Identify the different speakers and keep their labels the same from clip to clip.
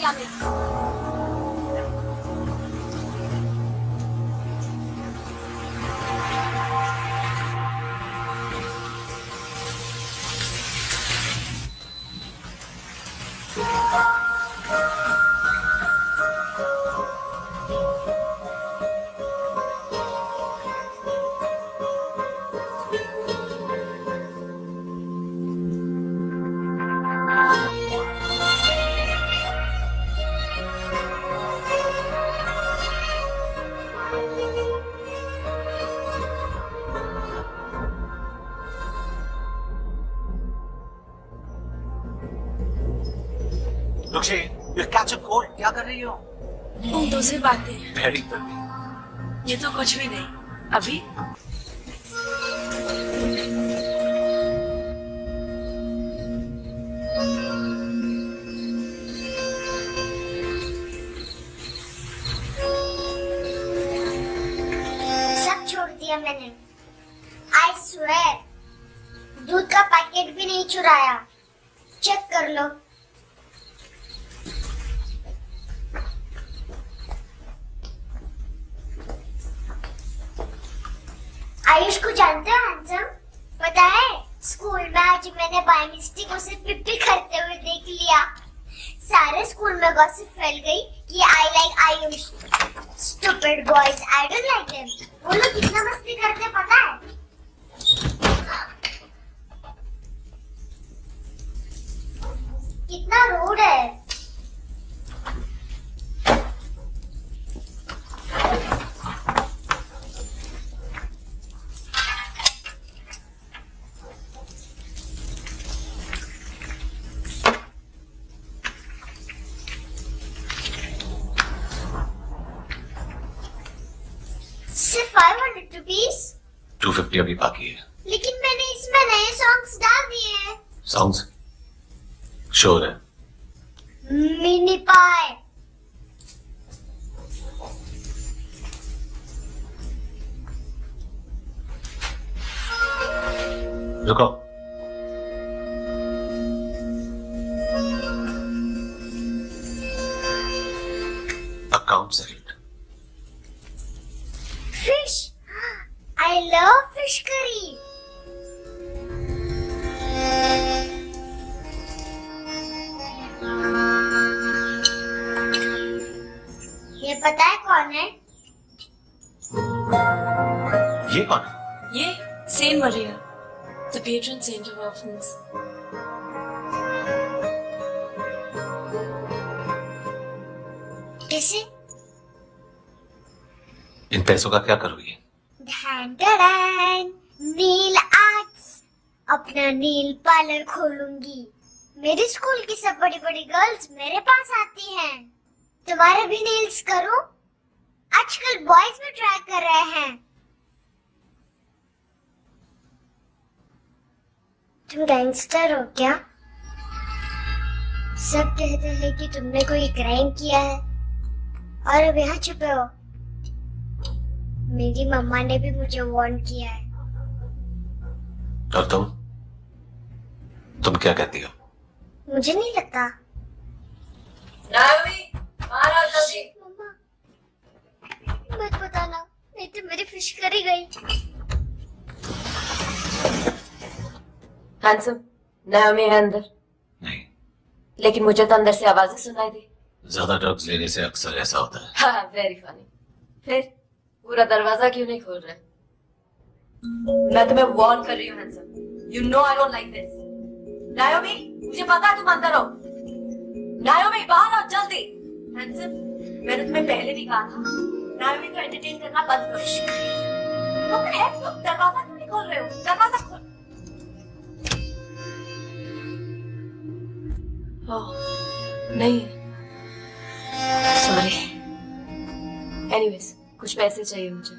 Speaker 1: क्या नहीं।
Speaker 2: रुक्षी, you catch a cold. क्या कर रही हो?
Speaker 1: उर्दू से बातें।
Speaker 2: Very good.
Speaker 1: ये तो कुछ भी नहीं। अभी
Speaker 3: सब छोड़ दिया मैंने। I swear, दूध का पैकेट भी नहीं चुराया। चेक कर लो। आयुष को जानते हो हैंडसम? पता है स्कूल में आज मैंने बाय मिस्टेक उसे पिप्पी करते हुए देख लिया। सारे स्कूल में गॉसिप फैल गई कि I like Ayush. Stupid boys, I don't like them. वो लोग कितना मस्ती करते पता है? कितना रूड है। सिर्फ 500 रुपीस?
Speaker 2: 250 अभी बाकी है।
Speaker 3: लेकिन मैंने इसमें नए सॉन्ग्स डाल दिए हैं।
Speaker 2: सॉन्ग्स? श्योर है?
Speaker 3: मिनी पाए।
Speaker 2: रुको। Account settled.
Speaker 3: Fish, I love fish curry. ये पता है कौन है?
Speaker 2: ये कौन है?
Speaker 1: ये saint Maria, the patron saint of orphans.
Speaker 3: कैसे?
Speaker 2: इन पैसों का क्या करोगी?
Speaker 3: नील आर्ट्स, अपना नील पार्लर खोलूंगी। मेरे स्कूल की सब बड़ी बड़ी गर्ल्स मेरे पास आती हैं। तुम्हारे भी नेल्स करूं? आजकल बॉयज भी ट्राई कर रहे हैं। तुम गैंगस्टर हो क्या? सब कहते हैं कि तुमने कोई क्राइम किया है और अब यहाँ छुपे हो। मेरी मम्मा ने भी मुझे वार्न किया है।
Speaker 2: और तुम क्या कहती हो?
Speaker 3: मुझे नहीं लगता।
Speaker 1: नायोमी, बाहर आओ जल्दी।
Speaker 3: मम्मा, मत बताना, नहीं तो मेरी फिश करी गई।
Speaker 1: हैंडसम, नायोमी है अंदर।
Speaker 2: नहीं।
Speaker 1: लेकिन मुझे तो अंदर से आवाजें सुनाई दी।
Speaker 2: ज्यादा ड्रग्स लेने से अक्सर ऐसा होता है।
Speaker 1: हाँ, वेरी फनी। फिर पूरा दरवाजा क्यों नहीं खोल रहे? मैं तुम्हें वार्न कर रही हूँ handsome. You know I don't like this. Naomi, मुझे पता है तुम अंदर हो। नायोमी, बाहर आओ जल्दी। हैंडसम, मैंने तुम्हें पहले भी कहा था नायोमी को एंटरटेन करना बंद करो। तुम दरवाजा क्यों नहीं खोल रहे हो? दरवाजा खोल। ओह, नहीं, सॉरी। एनीवेज, कुछ पैसे चाहिए मुझे।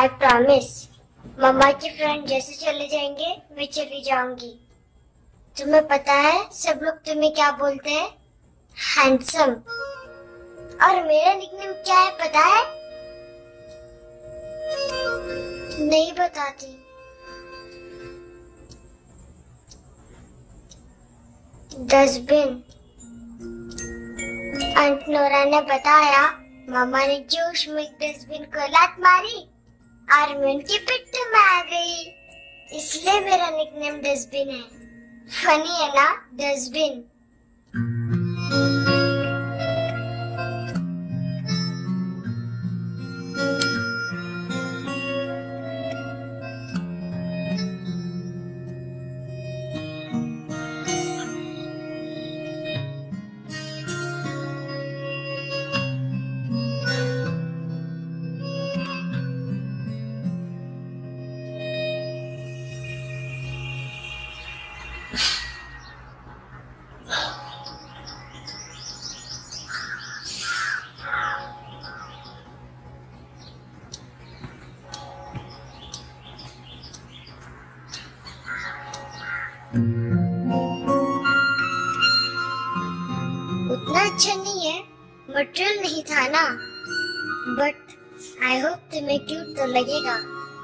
Speaker 3: I promise. मम्मा के फ्रेंड जैसे चले जाएंगे मैं चली जाऊंगी। तुम्हें पता है सब लोग तुम्हें क्या बोलते हैं? हैंडसम। और मेरा निकनेम क्या है पता है? नहीं बताती। डस्टबिन। आंट नोरा ने बताया मामा ने जोश में डस्टबिन को लात मारी और मैं उनकी पिट्ठू में आ गई, इसलिए मेरा निकनेम डस्टबिन है। फनी है ना डस्टबिन? उतना अच्छा नहीं है, मटेरियल नहीं था ना, बट आई होप तुम्हें क्यूट तो लगेगा।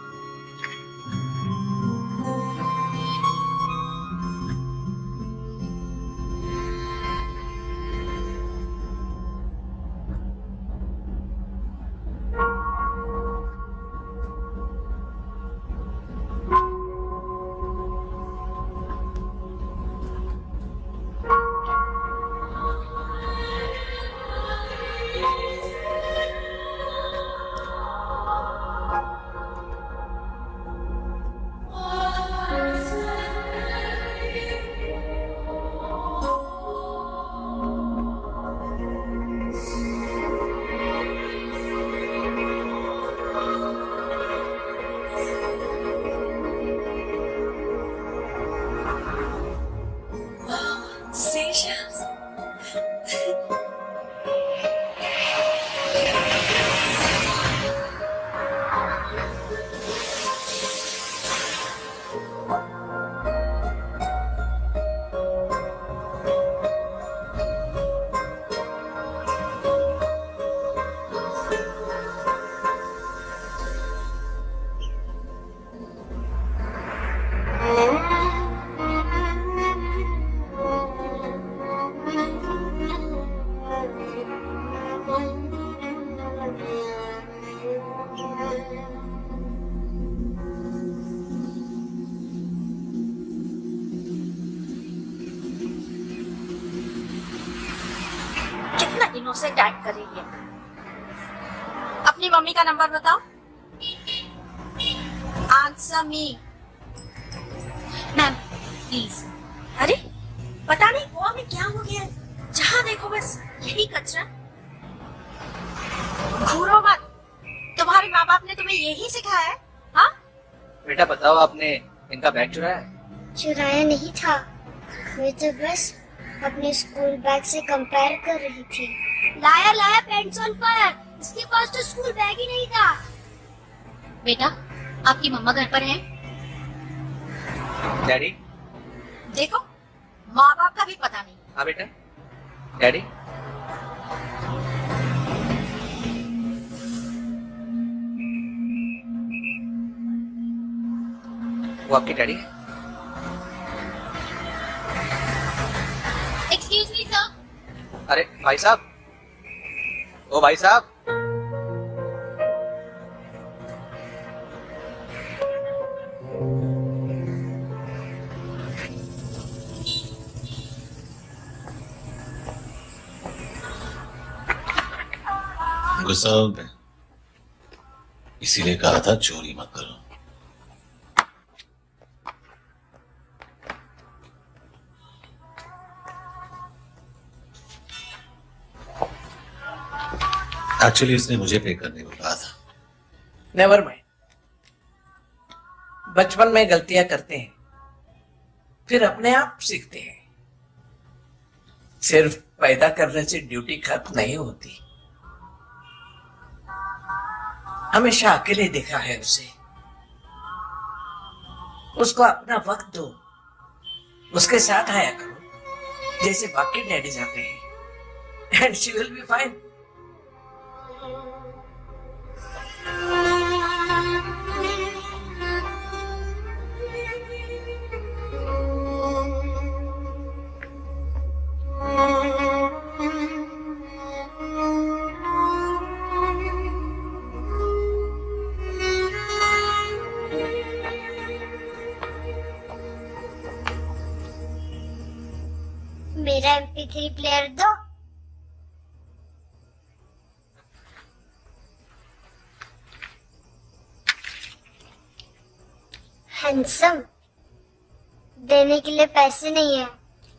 Speaker 1: Seashells. कितना इनोसेंट एक्ट कर रही है। अपनी मम्मी का नंबर बताओ। Answer me ma'am please. अरे पता नहीं गोवा में क्या हो गया है, जहाँ देखो बस यही कचरा। घूरो मत, तुम्हारे माँ बाप ने तुम्हें यही सिखाया है? हाँ
Speaker 4: बेटा बताओ, आपने इनका बैग चुराया है?
Speaker 3: चुराया नहीं था, मैं तो बस अपने स्कूल बैग से कंपेयर कर रही थी। लाया लाया पेंट्स ऑन फायर, इसके पास तो स्कूल बैग ही नहीं था।
Speaker 1: बेटा आपकी मम्मा घर पर है?
Speaker 4: डैडी
Speaker 1: देखो माँ बाप का भी पता नहीं।
Speaker 4: हाँ बेटा। डैडी वो आपके डैडी है?
Speaker 1: Excuse me sir.
Speaker 4: अरे भाई साहब, ओ भाई साहब।
Speaker 2: गुस्सा हो गए, इसीलिए कहा था चोरी मत करो। एक्चुअली उसने मुझे पे करने को कहा था।
Speaker 5: नेवर माइंड, बचपन में गलतियां करते हैं, फिर अपने आप सीखते हैं। सिर्फ पैदा करने से ड्यूटी खत्म नहीं होती। हमेशा अकेले देखा है उसे। उसको अपना वक्त दो, उसके साथ आया करो जैसे बाकी डैडीज आते हैं, and she will be fine.
Speaker 3: मेरा MP3 प्लेयर दो। हैंडसम, देने के लिए पैसे नहीं है,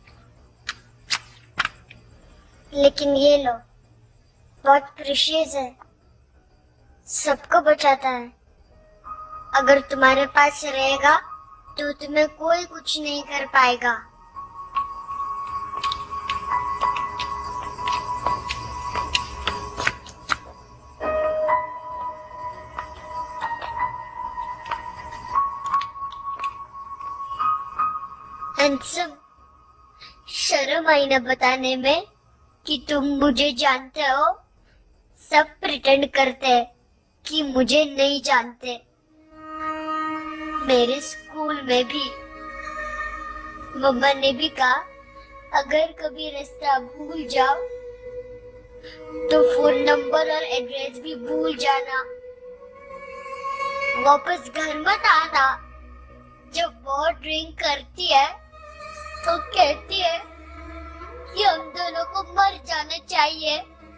Speaker 3: लेकिन ये लो, बहुत प्रीशियस है, सबको बचाता है। अगर तुम्हारे पास रहेगा तो तुम्हें कोई कुछ नहीं कर पाएगा। हैंडसम, शर्म आई ना बताने में कि तुम मुझे जानते हो। सब प्रिटेंड करते हैं कि मुझे नहीं जानते। मेरे स्कूल में भी मम्मा ने भी कहा, अगर कभी रास्ता भूल जाओ तो फोन नंबर और एड्रेस भी भूल जाना, वापस घर मत आना। जब वो ड्रिंक करती है तो कहती है कि हम दोनों को मर जाना चाहिए।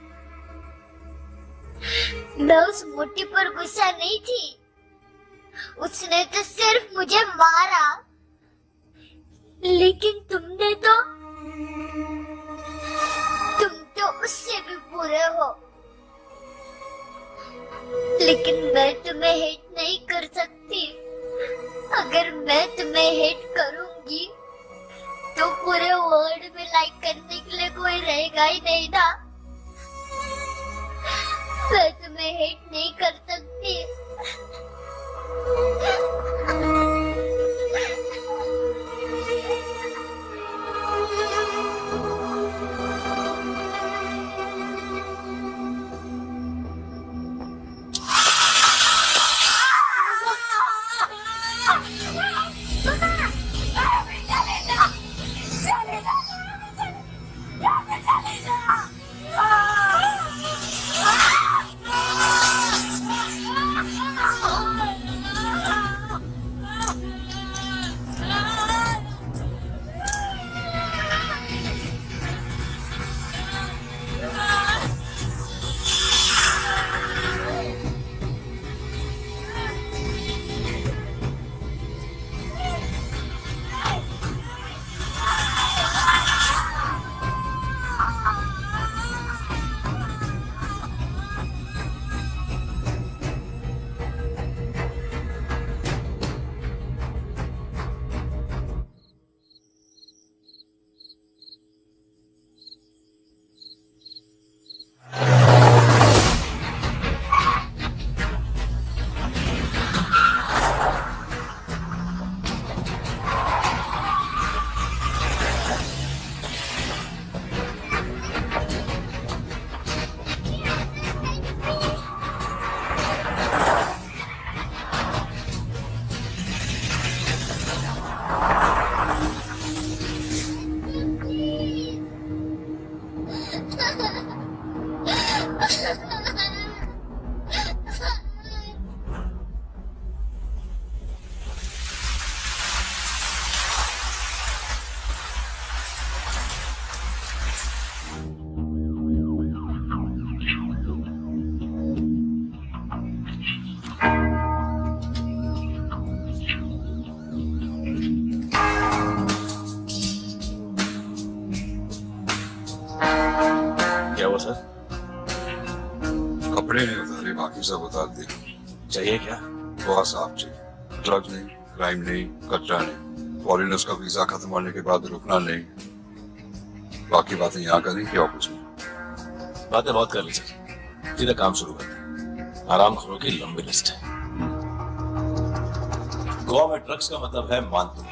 Speaker 3: मैं उस मोटी पर गुस्सा नहीं थी, उसने तो सिर्फ मुझे मारा, लेकिन तुम तो उससे भी बुरे हो। लेकिन मैं तुम्हें हेट नहीं कर सकती। अगर मैं तुम्हें हेट करूंगी तो पूरे वर्ल्ड में लाइक करने के लिए कोई रहेगा ही नहीं ना। मैं तुम्हें हेट नहीं कर सकती।
Speaker 6: कपड़े नहीं उतारे, बाकी सब उतार दे।
Speaker 2: चाहिए क्या?
Speaker 6: बहुत साफ चाहिए। ड्रग्स नहीं, क्राइम नहीं, कचरा नहीं। फॉरेनर्स का वीजा खत्म होने के बाद रुकना नहीं। बाकी बातें यहाँ करें कि ऑफिस में?
Speaker 2: बातें बहुत कर ली सर, सीधा काम शुरू करते हैं। आरामखोरों की लंबी लिस्ट है। गोवा में ड्रग्स का मतलब है मानतू।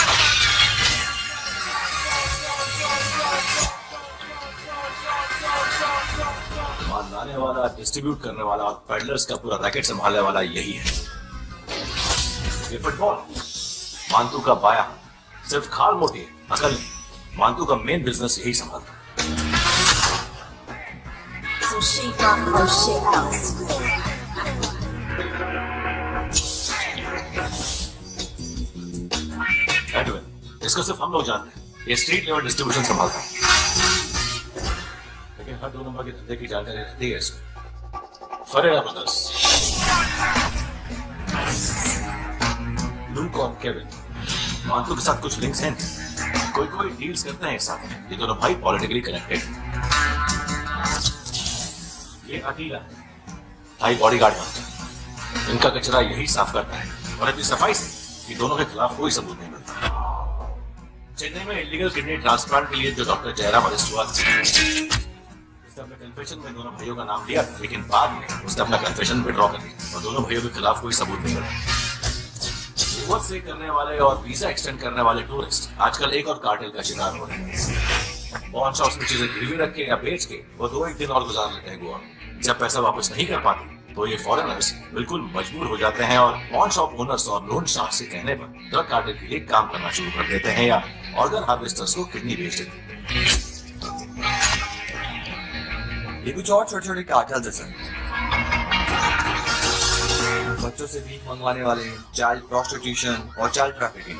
Speaker 2: माल लाने वाला, डिस्ट्रीब्यूट करने वाला और पेडलर्स का पूरा रैकेट संभालने वाला यही है। ये फुटबॉल मानतू का बाया सिर्फ खाल मोटी है, अकल नहीं। मानतू का मेन बिजनेस यही संभालता है।
Speaker 7: So shake off her shit out.
Speaker 2: Edwin, इसको सिर्फ हम लोग जानते हैं। ये स्ट्रीट लेवल डिस्ट्रीब्यूशन संभालता है, लेकिन हर 2 नंबर के धंधे की जानकारी रहती है इसको। फरेरा ब्रदर्स, लूक और केविन, मानतू के साथ कुछ लिंक्स हैं। कोई डील्स करते हैं एक साथ। ये दोनों भाई पॉलिटिकली कनेक्टेड। ये अकेला है, भाई बॉडीगार्ड बनता है। इनका कचरा यही साफ करता है और इतनी सफाई से कि दोनों के खिलाफ कोई सबूत नहीं मिलता। चेन्नई में इलीगल किडनी ट्रांसप्लांट के लिए जो डॉक्टर जयराम अरेस्ट हुआ, उसने अपने कन्फेशन में दोनों भाइयों का नाम लिया, लेकिन बाद में उसने अपना कन्फेशन विड्रॉ कर दिया और दोनों भाइयों के खिलाफ कोई सबूत नहीं मिला। ओवर स्टे करने वाले और वीजा एक्सटेंड करने वाले टूरिस्ट आजकल एक और कार्टेल का शिकार हो रहे हैं। पॉन शॉप्स में चीजें गिरवी रख के या बेच के वो 2-1 दिन और गुजार लेते हैं गोवा। जब पैसा वापस नहीं कर पाते तो ये फॉरेनर्स बिल्कुल मजबूर हो जाते हैं और पॉन शॉप ओनर्स और लोन शार्क्स के कहने पर ड्रग कार्टेल के लिए काम करना शुरू कर देते हैं या ऑर्गन हार्वेस्टर्स को किडनी बेच देते हैं।
Speaker 8: ये कुछ और छोटे छोटे कार्टेल जैसे बच्चों से भीख मंगवाने वाले, चाइल्ड प्रोस्टिट्यूशन और चाइल्ड ट्रैफिकिंग।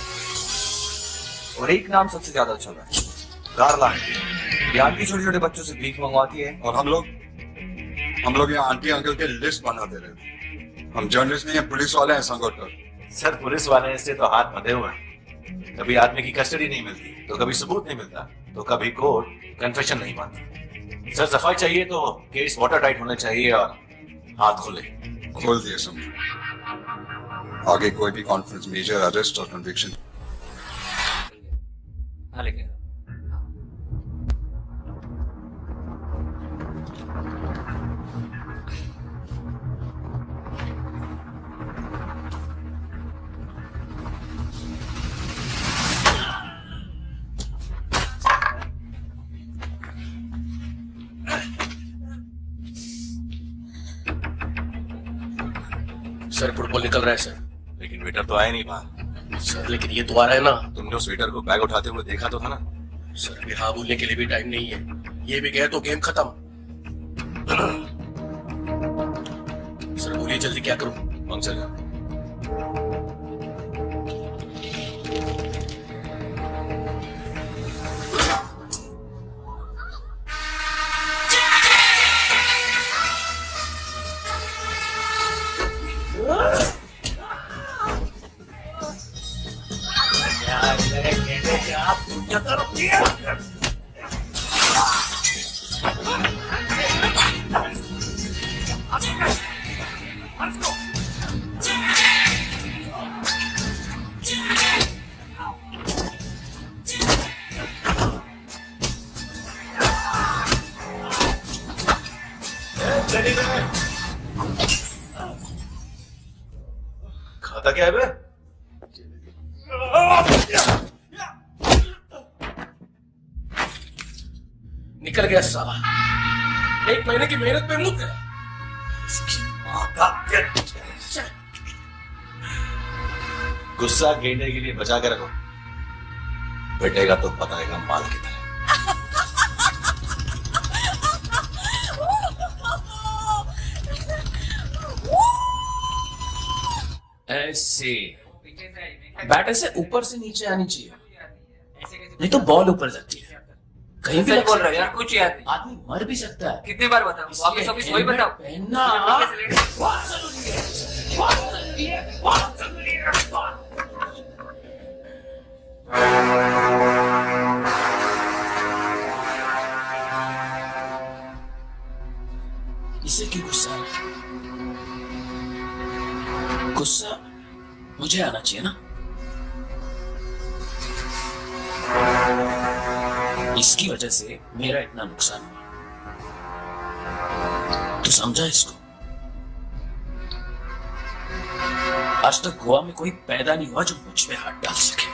Speaker 8: और एक नाम सबसे ज्यादा चल रहा है, गार्ला आंटी। ये आंटी छोटे छोटे बच्चों से भीख मंगवाती है
Speaker 6: और हम लोग यहाँ आंटी अंकल के लिस्ट बना दे रहे थे। हम जर्नलिस्ट नहीं है, पुलिस वाले हैं संगोटकर।
Speaker 2: सर, पुलिस वाले से तो हाथ बंधे हुए हैं। कभी आदमी की कस्टडी नहीं मिलती, तो कभी सबूत नहीं मिलता, तो कभी कोर्ट कन्फेशन नहीं मानती। सर, सफाई चाहिए तो केस वाटर टाइट होने चाहिए और हाथ खुले।
Speaker 6: खोल दिए समझो। आगे कोई भी कॉन्फ्रेंस, मेजर अरेस्ट और कन्विक्शन।
Speaker 4: हाँ लेकिन
Speaker 5: सर, फुटबॉल निकल रहा है सर।
Speaker 2: लेकिन वेटर तो आया नहीं बाहर।
Speaker 5: सर, लेकिन ये तो आ रहा है ना।
Speaker 2: तुमने उस वेटर को बैग उठाते हुए देखा तो था ना।
Speaker 5: सर, अभी हाँ बोलने के लिए भी टाइम नहीं है। ये भी गया तो गेम खत्म। सर बोलिए जल्दी, क्या करूं?
Speaker 2: पंक्चर कर। खाता क्या है बे?
Speaker 5: निकल गया साला। 1 महीने की मेहनत पे मुंह गया।
Speaker 2: गुस्सा गेंडे के लिए बचा के रखो, बैठेगा तो बताएगा माल की तरह।
Speaker 5: ऐसे बैट ऐसे ऊपर से नीचे आनी चाहिए, नहीं तो बॉल ऊपर जाती है। कहीं भी
Speaker 4: बोल रहा है यार, कुछ याद नहीं।
Speaker 5: आदमी मर भी सकता है।
Speaker 4: कितनी बार बताऊं? वापस वापस वही बताओ।
Speaker 5: पहनना बहुत जरूरी है, बहुत जरूरी है, बहुत जरूरी है। इसे क्यों गुस्सा? गुस्सा मुझे आना चाहिए ना। इसकी वजह से मेरा इतना नुकसान हुआ, तू समझा इसको? आज तक गोवा में कोई पैदा नहीं हुआ जो मुझ पे हाथ डाल सके।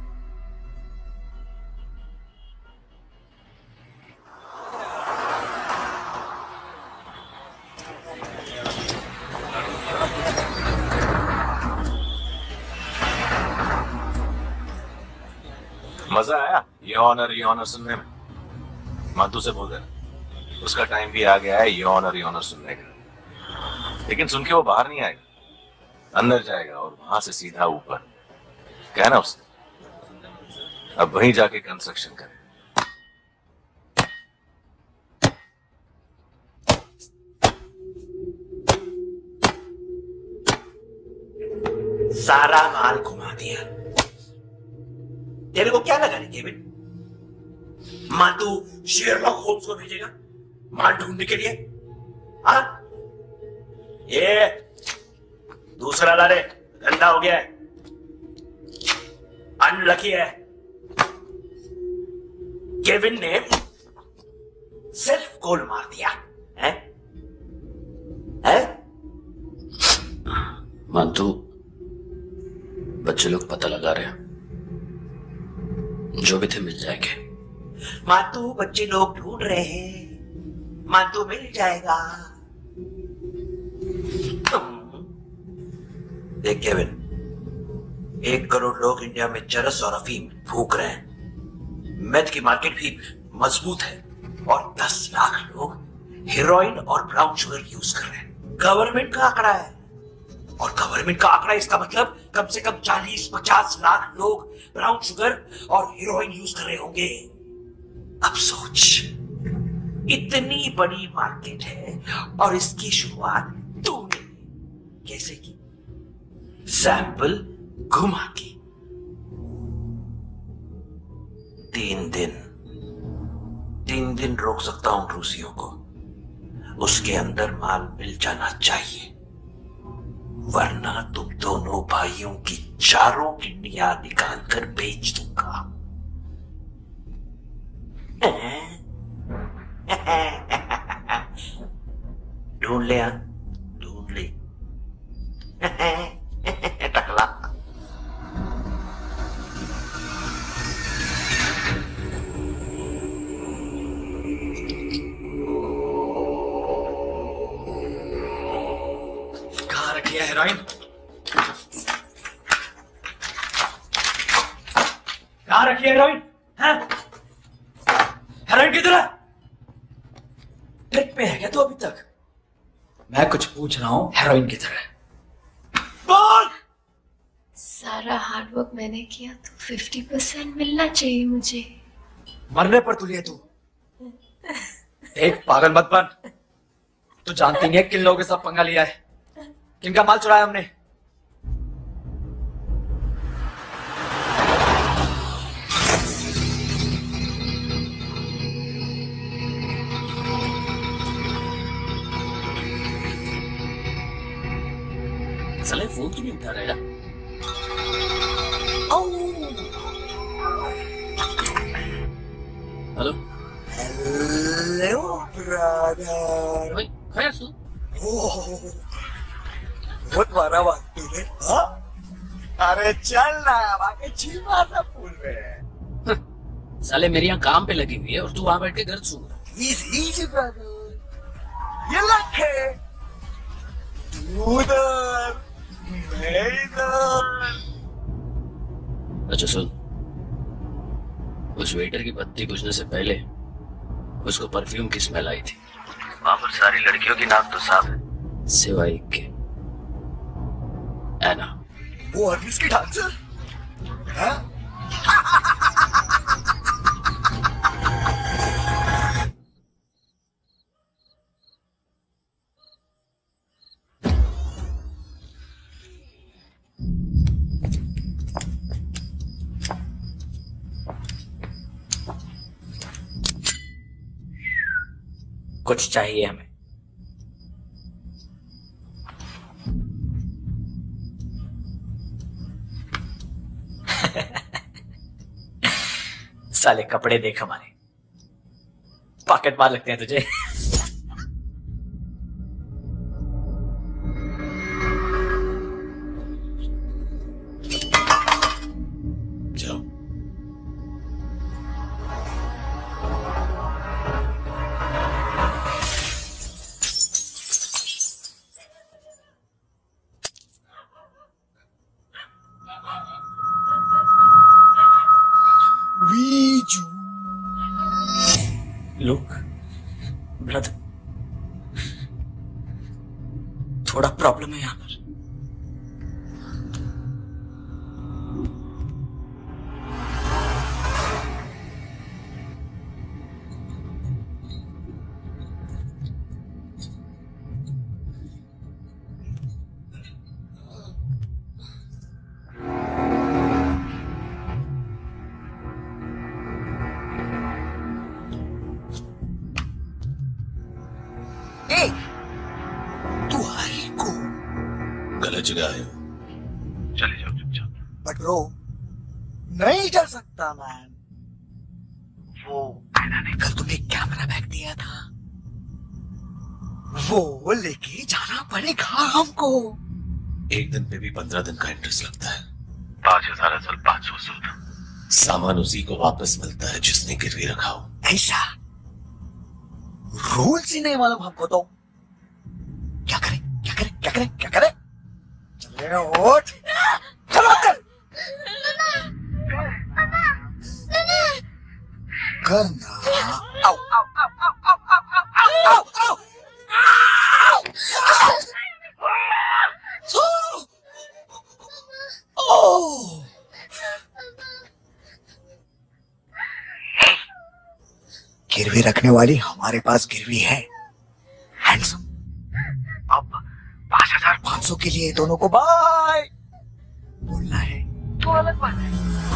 Speaker 2: मजा आया ये ऑनर सुनने में? माधु से बोल देना उसका टाइम भी आ गया है ये ऑनर सुनने का। लेकिन सुन के वो बाहर नहीं आएगा, अंदर जाएगा और वहां से सीधा ऊपर। कहना उसने अब वहीं जाके कंस्ट्रक्शन करे।
Speaker 5: सारा माल घुमा दिया। तेरे को क्या लगा रे केविन? माधु शेरलॉक होम्स को भेजेगा माल ढूंढने के लिए? हाँ, ये दूसरा ला रे, गंदा हो गया है, अनलकी है। केविन ने सिर्फ गोल मार दिया है?
Speaker 9: मानतू, बच्चे लोग पता लगा रहे हैं, जो भी थे मिल जाएंगे।
Speaker 5: मातू बच्चे लोग ढूंढ रहे हैं, मातू मिल जाएगा। देख केविन, 1 करोड़ लोग इंडिया में चरस और अफीम फूक रहे हैं। मेथ की मार्केट भी मजबूत है और 10 लाख लोग हेरोइन और ब्राउन शुगर यूज कर रहे हैं। गवर्नमेंट का आंकड़ा है, और गवर्नमेंट का आंकड़ा इसका मतलब कम से कम 40-50 लाख लोग ब्राउन शुगर और हेरोइन यूज कर रहे होंगे। अब सोच, इतनी बड़ी मार्केट है और इसकी शुरुआत तूने कैसे की? सैंपल घुमा के। 3 दिन रोक सकता हूं रूसियों को, उसके अंदर माल मिल जाना चाहिए, वरना तुम दोनों भाइयों की चारों किडनियां निकाल कर बेच दूंगा। ढूंढ ले, ढूंढ ले टकला।
Speaker 9: कहाँ रखी है हेरोइन?
Speaker 5: कहाँ रखी है हेरोइन? हेरोइन किधर है? ट्रिप पे है क्या तू अभी तक? मैं कुछ पूछ रहा हूँ, हेरोइन किधर है? बोल!
Speaker 1: सारा हार्डवर्क मैंने किया तो 50% मिलना चाहिए मुझे।
Speaker 5: मरने पर तुली है तू। एक पागल मत बन। तू जानती नहीं है किन लोगों के साथ पंगा लिया है, किनका माल चुराया हमने।
Speaker 9: साले फोन क्यों नहीं उठा रहा? Hello
Speaker 5: hello brother.
Speaker 9: भाई खैर सु
Speaker 5: बहुत मारा बात तूने। हाँ? अरे चल ना, आगे चिल मारना भूल रहे।
Speaker 9: साले मेरी यहाँ काम पे लगी हुई है और तू वहां बैठ के घर सुन रहा है।
Speaker 5: Easy brother, ये लक है। तू उधर, मैं इधर।
Speaker 9: अच्छा सुन, उस वेटर की पत्ती बुझने से पहले उसको परफ्यूम की स्मेल आई थी। वहां पर सारी लड़कियों की नाक तो साफ है, सिवाय एक के, एना।
Speaker 5: वो अर्गिस की डांसर? हाँ? कुछ चाहिए हमें। साले कपड़े देख हमारे, पॉकेट मार लगते हैं तुझे।
Speaker 9: प्रॉब्लम है यहाँ पर?
Speaker 2: गलत जगह आए हो, चले जाओ चुपचाप।
Speaker 10: बट ब्रो, नहीं चल सकता मैन। वो ऐना ने कल तुम्हें कैमरा बैग दिया था, वो लेके जाना पड़ेगा हमको।
Speaker 2: एक दिन पे भी 15 दिन का इंटरेस्ट लगता है। 5000 असल 500 सूद। सामान उसी को वापस मिलता है जिसने गिरवी रखा हो।
Speaker 10: ऐसा रूल्स ही नहीं मालूम हमको तो। क्या करें क्या करें क्या करें क्या करें? चले उठ, चलो करना। आओ आओ आओ आओ आओ आओ आओ आओ। गिरवी रखने वाली हमारे पास गिरवी है। हैंडसम, अब 5500 के लिए दोनों को बाय बोलना है तो अलग बात है।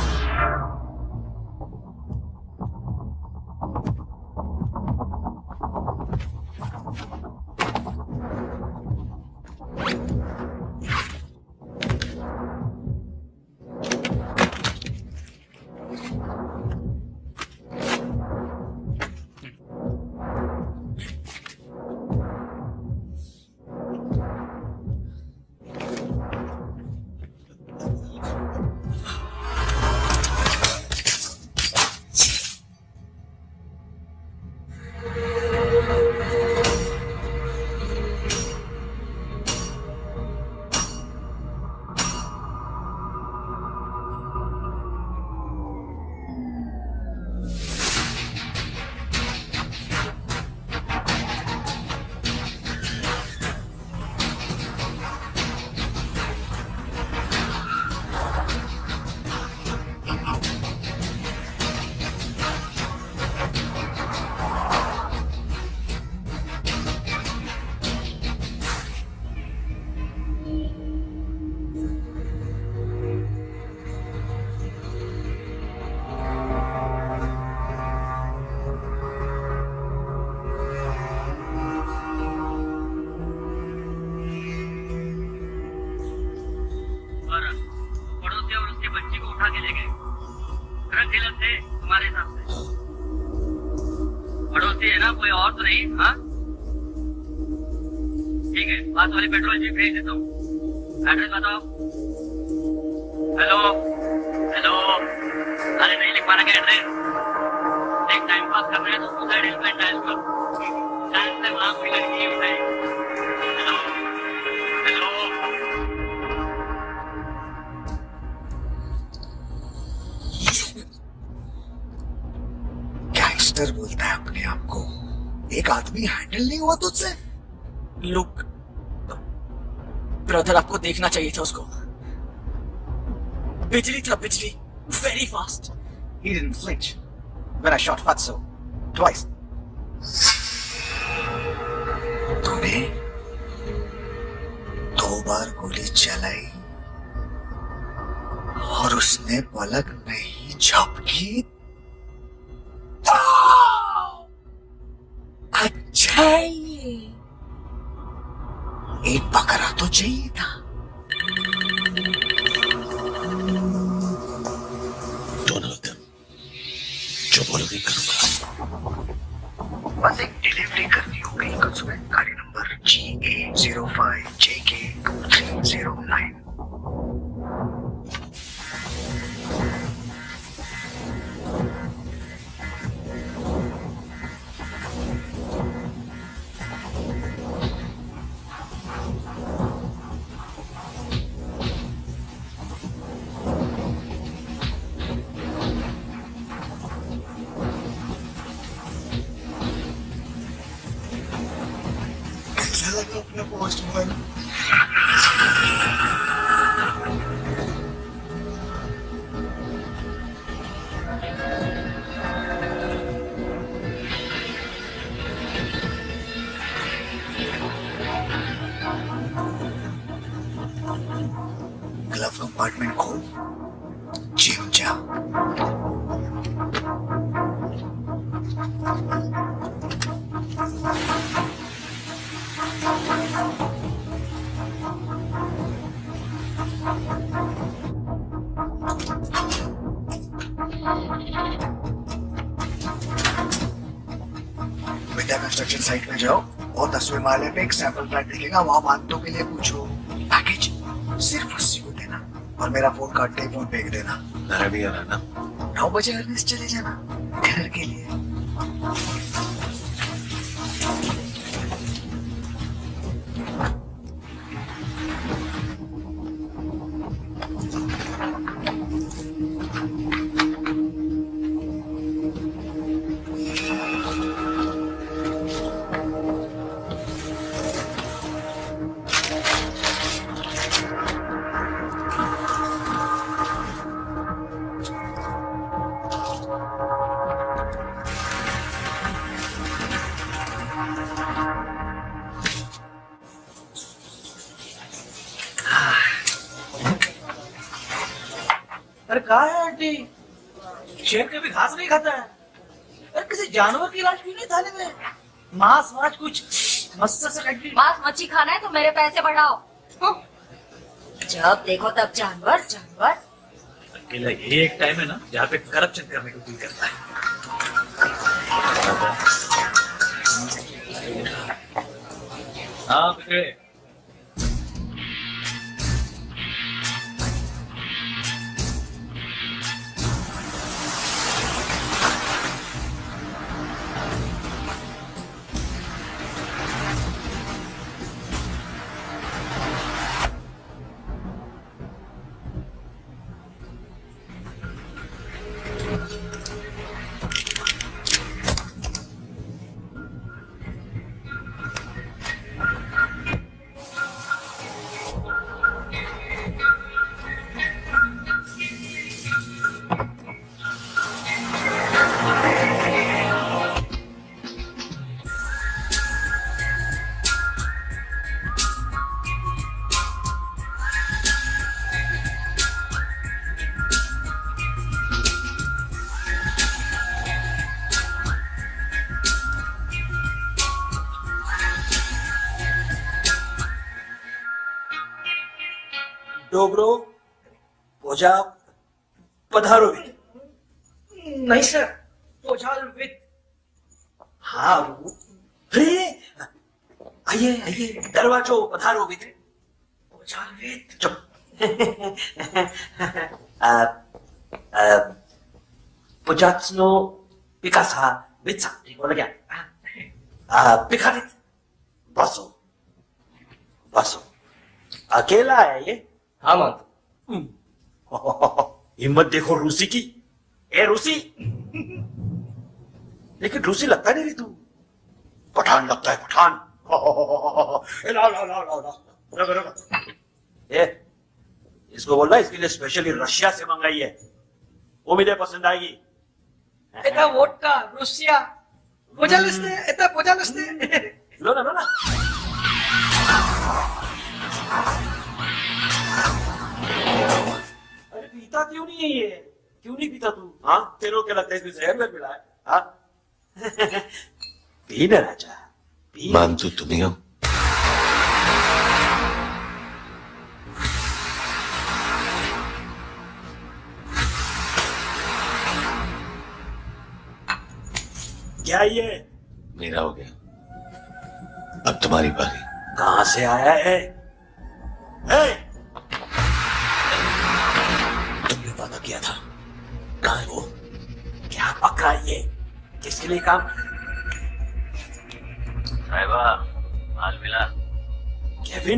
Speaker 9: वाली पेट्रोल जीप भेज देता हूँ। एड्रेस बताओ। हेलो हेलो, अरे नहीं लिख पा रहा क्या एड्रेस? एक टाइम पास कर रहे हैं तो सुसाइड हेल्पलाइन डायल कर, शायद से वहां कोई लड़की उठाए। हेलो हेलो,
Speaker 10: गैंगस्टर बोलता है अपने आप को। एक आदमी हैंडल नहीं हुआ तुझसे?
Speaker 9: लुक ब्रदर, आपको देखना चाहिए था उसको। बिजली था, बिजली, very fast.
Speaker 10: He didn't flinch when I shot Fatso twice. तूने 2 बार गोली चलाई और उसने पलक नहीं झपकी। अच्छा, एक बकरा तो चाहिए था।
Speaker 2: दोनों एकदम जो बोलोगे करूंगा।
Speaker 10: बस एक डिलीवरी करनी होगी कल सुबह, गाड़ी नंबर GA05 JK2309। अपना पोस्ट ग्लव कंपार्टमेंट खोल, जिम जा। बेटा कंस्ट्रक्शन साइट में जाओ और 10वें माले पे एक सैंपल फ्लैट दिखेगा, वहां मानतों के लिए पूछो। पैकेज सिर्फ 80 को देना और मेरा फोन काट के फोन फेंक देना।
Speaker 2: मेरा भी आ रहा है ना।
Speaker 10: 9 बजे अर्नेस्ट चले जाना डिनर के लिए।
Speaker 5: अरे कहा है आंटी, शेर कभी घास नहीं खाता है। अरे किसी जानवर की लाश क्यों नहीं थाली में? मांस वाच कुछ मस्त से कटी।
Speaker 1: मांस मच्छी खाना है तो मेरे पैसे बढ़ाओ। जब देखो तब जानवर जानवर।
Speaker 5: अकेला ये एक टाइम है ना जहाँ पे करप्शन करने को दिल करता है। हाँ बेटे, डोब्रो पोजा पधारोवित। नहीं सर, पोजालवित। हाँ अरे आइए आइए, दरवाजो पधारोवित। पोजालवित। चुप। पोजात्सनो पिकासा वित्सा। ठीक बोला क्या? पिकारित। बसो बसो। अकेला है ये?
Speaker 4: हाँ मानतो।
Speaker 5: हिम्मत देखो रूसी की। ए रूसी, लेकिन रूसी लगता नहीं रे तू, पठान लगता है, पठान। ला ला ला ला ला। ए इसको बोलना, इसके लिए स्पेशली रशिया से मंगाई है, उम्मीदें पसंद आएगी।
Speaker 11: एता वोडका रुसिया पोजालस्ते, एता पोजालस्ते।
Speaker 5: लो ना लो ना। अरे पीता क्यों नहीं है ये? क्यों नहीं पीता तू? हाँ तेरे को क्या लगता है इसमें जहर में मिला है? हाँ पी ना राजा, पी।
Speaker 2: मानतू तुम्ही हो?
Speaker 5: क्या ये?
Speaker 2: मेरा हो गया, अब तुम्हारी बारी।
Speaker 5: कहां से आया है? तुमने वादा किया था, कहां है वो? क्या पकड़ा ये? किसके लिए काम?
Speaker 9: साहिबा माल मिला?
Speaker 5: केविन?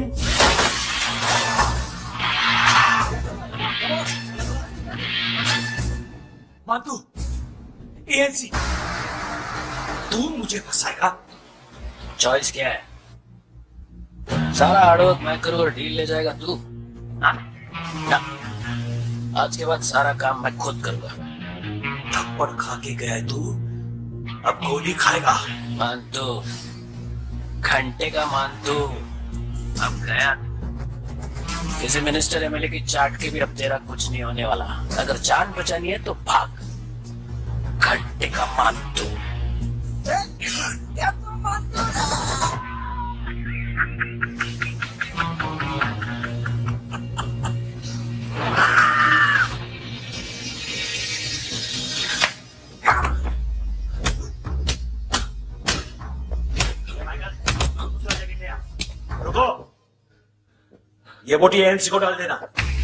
Speaker 5: मानतू, एएनसी, तू मुझे फंसाएगा?
Speaker 4: चॉइस क्या है? सारा हार्डवर्क मैं करूँ और डील ले जाएगा तू? ना, आज के बाद सारा काम मैं खुद करूंगा।
Speaker 5: थप्पड़ खा के गया तू, अब गोली खाएगा।
Speaker 4: मानतू, घंटे का मानतू, अब गया। किसी मिनिस्टर एमएलए की चाट के भी अब तेरा कुछ नहीं होने वाला। अगर जान बचानी है तो भाग। घंटे का मानतू।
Speaker 2: रुको, ये बोटी एएनसी को डाल देना।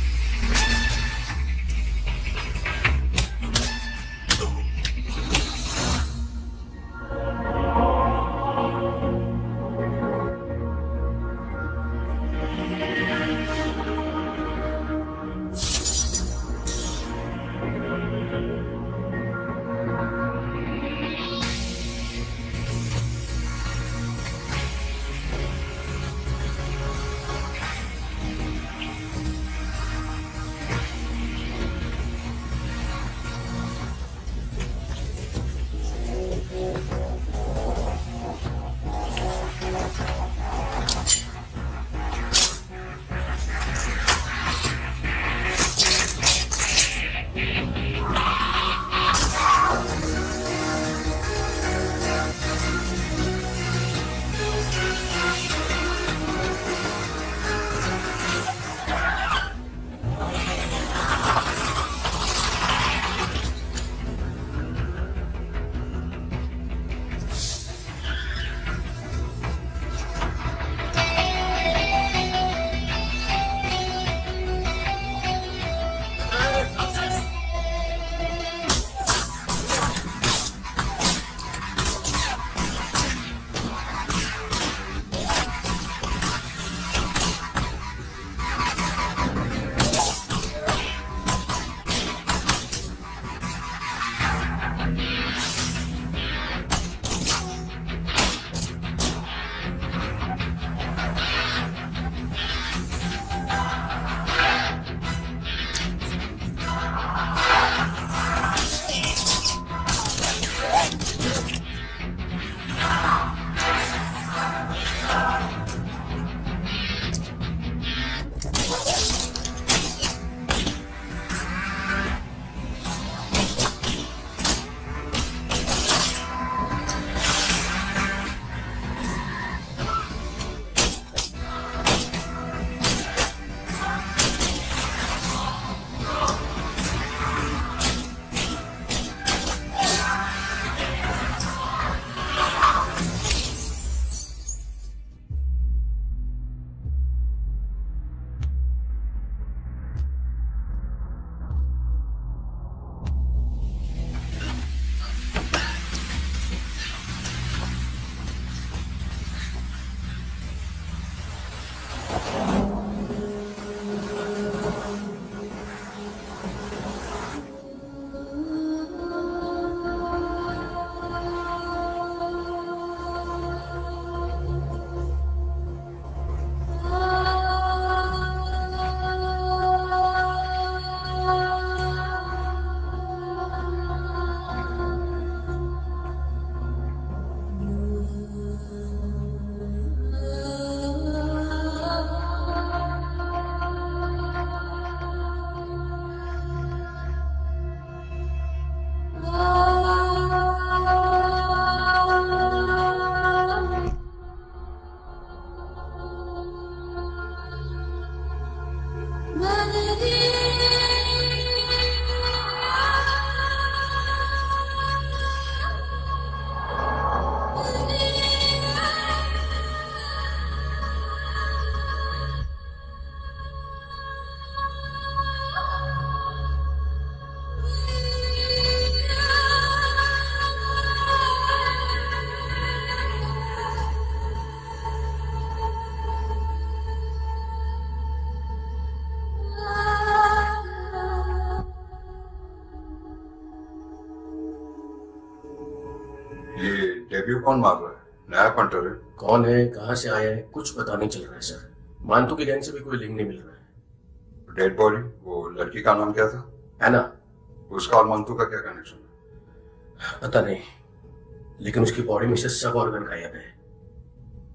Speaker 6: डेब्यू कौन मार रहा है? नया पंटर है?
Speaker 12: कौन है, कहाँ से आया है, कुछ पता नहीं चल रहा है सर। मानतू की गैंग से भी कोई लिंक नहीं मिल रहा है।
Speaker 6: डेड बॉडी, वो लड़की का नाम क्या था?
Speaker 12: एना।
Speaker 6: उसका और मानतू का क्या कनेक्शन है?
Speaker 12: पता नहीं, लेकिन उसकी बॉडी में से सब ऑर्गन गायब है।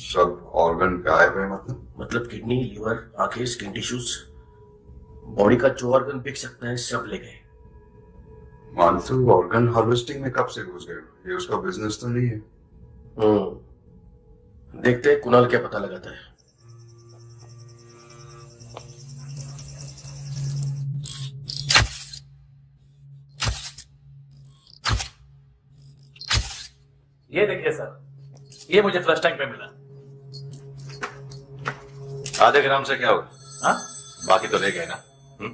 Speaker 6: सब ऑर्गन गायब है
Speaker 12: मतलब किडनी, लीवर, आंखें, स्किन टिश्यूज, बॉडी का जो ऑर्गन बिक सकता है सब ले गए।
Speaker 6: मानसू ऑर्गन हार्वेस्टिंग में कब से घुस गए? ये उसका बिजनेस तो नहीं है।
Speaker 12: देखते हैं कुणाल क्या पता लगाता है।
Speaker 2: ये देखिए सर, ये मुझे फ्लश टैंक पे मिला। आधे ग्राम से क्या होगा? हाँ, बाकी तो ले गए ना।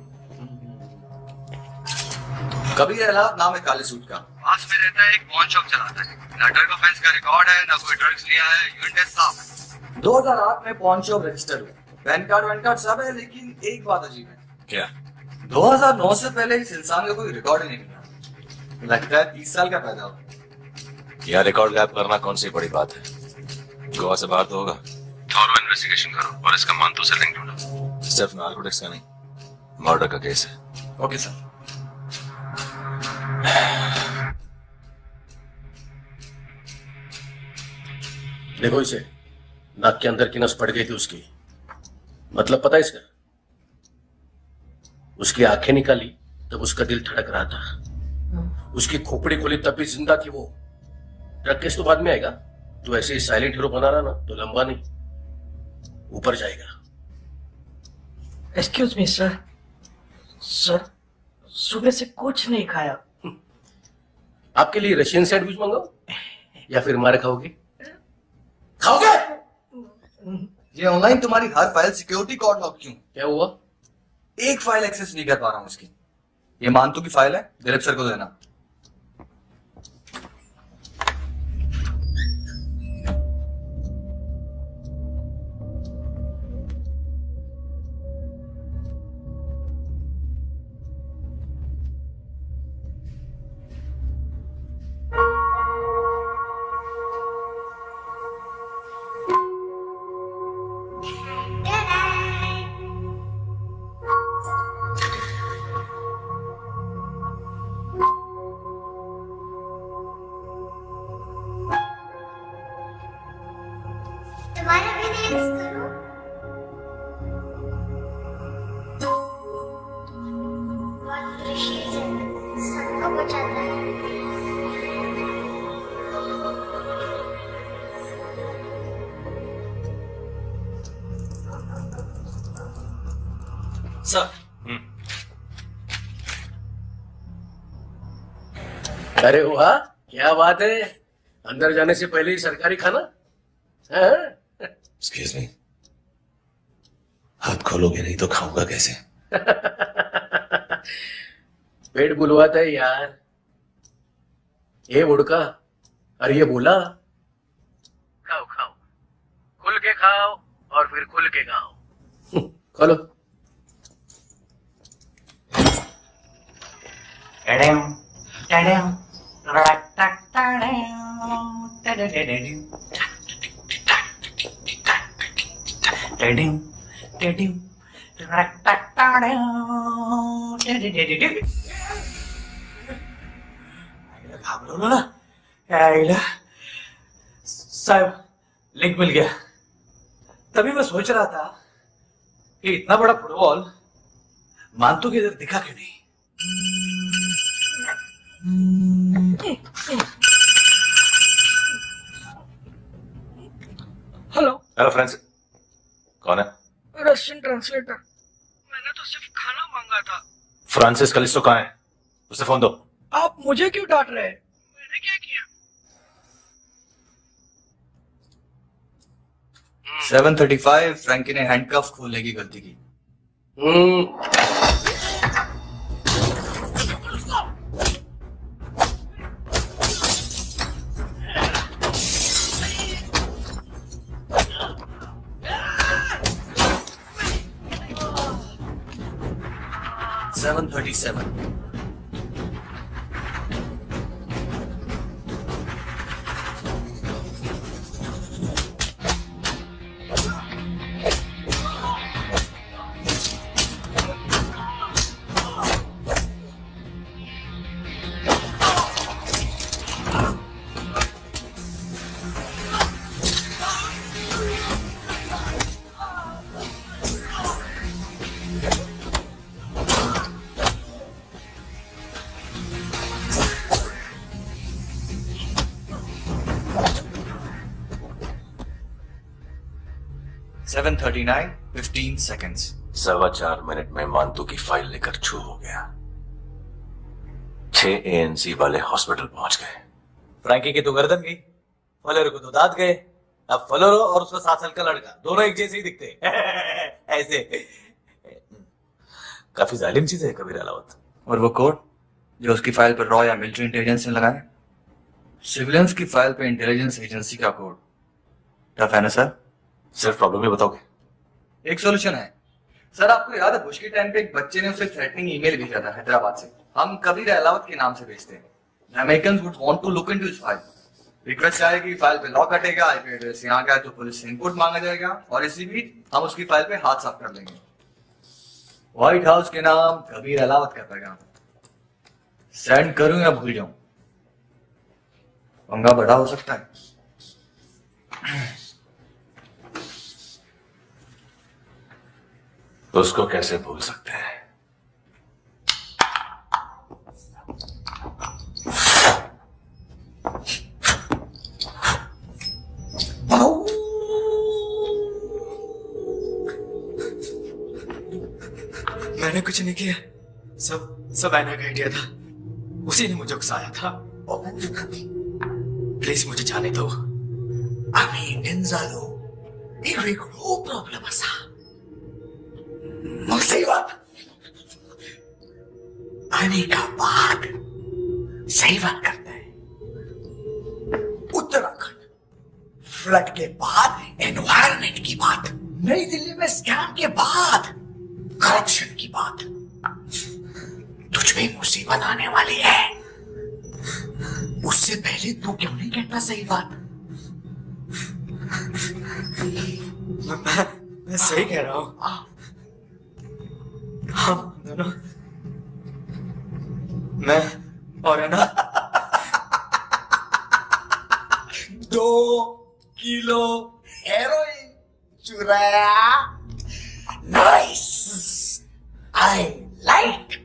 Speaker 8: कबीर अहलाद नाम है काले सूट का, पास में रहता है, एक पॉन शॉप चलाता है। ना ड्रग ऑफेंस का रिकॉर्ड है, ना कोई ड्रग्स लिया है, यूरिन टेस्ट साफ है। 2008 में पॉन शॉप रजिस्टर हुआ, पैन कार्ड सब है, लेकिन एक बात अजीब है।
Speaker 2: क्या?
Speaker 8: 2009 से पहले इस इंसान का कोई रिकॉर्ड ही नहीं मिला। लगता है 30 साल का पैदा हुआ।
Speaker 2: यह रिकॉर्ड गैप करना कौन सी बड़ी बात है? गोवा से बाहर तो होगा।
Speaker 6: थॉरो इन्वेस्टिगेशन करो और इसका मानतू से लिंक ढूंढो।
Speaker 2: सिर्फ नार्कोटिक्स का नहीं, मर्डर का केस है।
Speaker 8: Okay sir.
Speaker 12: देखो इसे, नाक के अंदर की नस पड़ गई थी उसकी। मतलब पता है इसका? उसकी आंखें निकाली तब उसका दिल धड़क रहा था। उसकी खोपड़ी खोली तब भी जिंदा थी वो। ड्रग केस तो बाद में आएगा। तो ऐसे ही साइलेंट हीरो बना रहा ना तो लंबा नहीं, ऊपर जाएगा।
Speaker 11: एक्सक्यूज मी सर, सर सुबह से कुछ नहीं खाया।
Speaker 12: आपके लिए रशियन सैंडविच मंगाओ या फिर मारे खाओगे? खाओगे?
Speaker 8: ये ऑनलाइन तुम्हारी हर फाइल सिक्योरिटी कोड लॉक क्यों?
Speaker 12: क्या हुआ?
Speaker 8: एक फाइल एक्सेस नहीं कर पा रहा हूं इसकी। ये मानतू की फाइल है, दिलीप सर को देना।
Speaker 3: तुम्हारा भी नेल्स करो। बहुत प्रीशियस है, सबको बचाता है।
Speaker 8: सर।
Speaker 12: अरे वाह, क्या बात है। अंदर जाने से पहले ही सरकारी खाना।
Speaker 2: एक्सक्यूज मी, हाथ खोलोगे नहीं तो खाऊंगा कैसे?
Speaker 12: पेट बुलवाता है यार। ये मुड़का, अरे ये बोला खाओ खाओ, खुल के खाओ और फिर खुल के खाओ। खोलो।
Speaker 11: साहब लिंक मिल गया। तभी मैं सोच रहा था कि इतना बड़ा फुटबॉल मानतू के इधर दिखा क्यों नहीं। हेलो
Speaker 2: हेलो फ्रेंड्स, कौन है?
Speaker 11: Russian translator. मैंने तो सिर्फ खाना मांगा था।
Speaker 2: फ्रांसिस कलिस्टो कहाँ है? उसे फोन दो।
Speaker 11: आप मुझे क्यों डांट रहे हैं? मैंने क्या किया?
Speaker 8: 7:35 फ्रैंकी ने हैंडकफ खोलने की गलती की। 7:39 15 seconds।
Speaker 2: 4.25 मिनट में मानतू की फाइल लेकर छू हो गया। 6 ANC वाले हॉस्पिटल पहुंच गए।
Speaker 11: फ्रैंकी की तो गर्दन गई, फलोरो को तो दांत गए। अब फलोरो और उसका 7 साल का लड़का दोनों एक जैसे ही दिखते ऐसे। काफी जालिम चीज है कबीर अलावत।
Speaker 8: और वो कोड जो उसकी फाइल पर रॉ या मिलिट्री इंटेलिजेंस ने लगाया, सिविलियंस की फाइल पे इंटेलिजेंस एजेंसी का कोड। टफ है ना सर?
Speaker 2: सिर्फ प्रॉब्लम ही बताओगे?
Speaker 8: एक सॉल्यूशन है सर। आपको याद है बुश के टाइम पे एक बच्चे ने उसे थ्रेटनिंग ईमेल भेजा था हैदराबाद से। हम कबीर अलावत के नाम से भेजते हैं। Americans would want to look into his file. Request आएगी, फाइल पे लॉक हटेगा, आईपी एड्रेस यहाँ का है तो पुलिस से इनपुट मांगा जाएगा और इसी बीच हम उसकी फाइल पे हाथ साफ कर लेंगे। व्हाइट हाउस के नाम कबीर अलावत का पैगाम। सेंड करूं या भूल जाऊं, पंगा बड़ा हो सकता है।
Speaker 2: उसको कैसे भूल सकते हैं?
Speaker 10: मैंने कुछ नहीं किया, सब ऐना का आइडिया था। उसी ने मुझे उकसाया था। प्लीज मुझे जाने दो।
Speaker 13: आम्ही इंडियन झालो एक वेगळो प्रॉब्लेम असा। मग सही बात आने का बाद सही बात करता है। उत्तराखंड फ्लड के बाद एनवायरनमेंट की बात, नई दिल्ली में स्कैम के बाद करप्शन की बात, तुझ पे मुसीबत आने वाली है। उससे पहले तू क्यों नहीं कहता सही बात?
Speaker 10: मैं सही कह रहा हूं। हम दोनों, मैं और है ना
Speaker 13: 2 किलो हेरोइन चुराया। Nice, I like.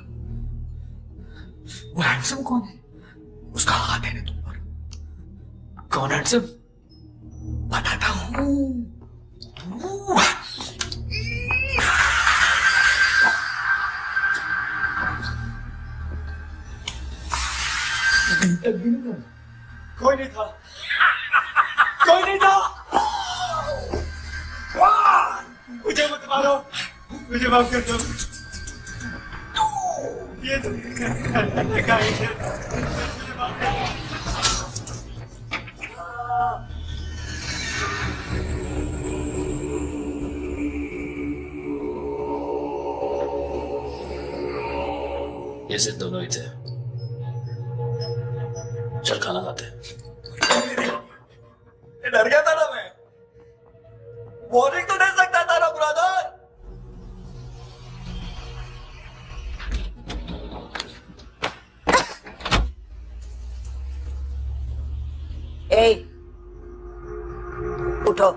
Speaker 13: वो हैंडसम कौन है? उसका हाथ है ना तुम पर।
Speaker 10: कौन हैंडसम?
Speaker 13: बताता हूं।
Speaker 10: कोई नहीं था, कोई नहीं था। मुझे मत मारो, मुझे माफ कर दो। ये तो मुझे माफ कर दो।
Speaker 4: ये सिर्फ दोनों ही थे। चल खाना खाते।
Speaker 13: डर गया था ना मैं। वार्निंग तो दे सकता था ना ब्रदर।
Speaker 7: ए, उठो।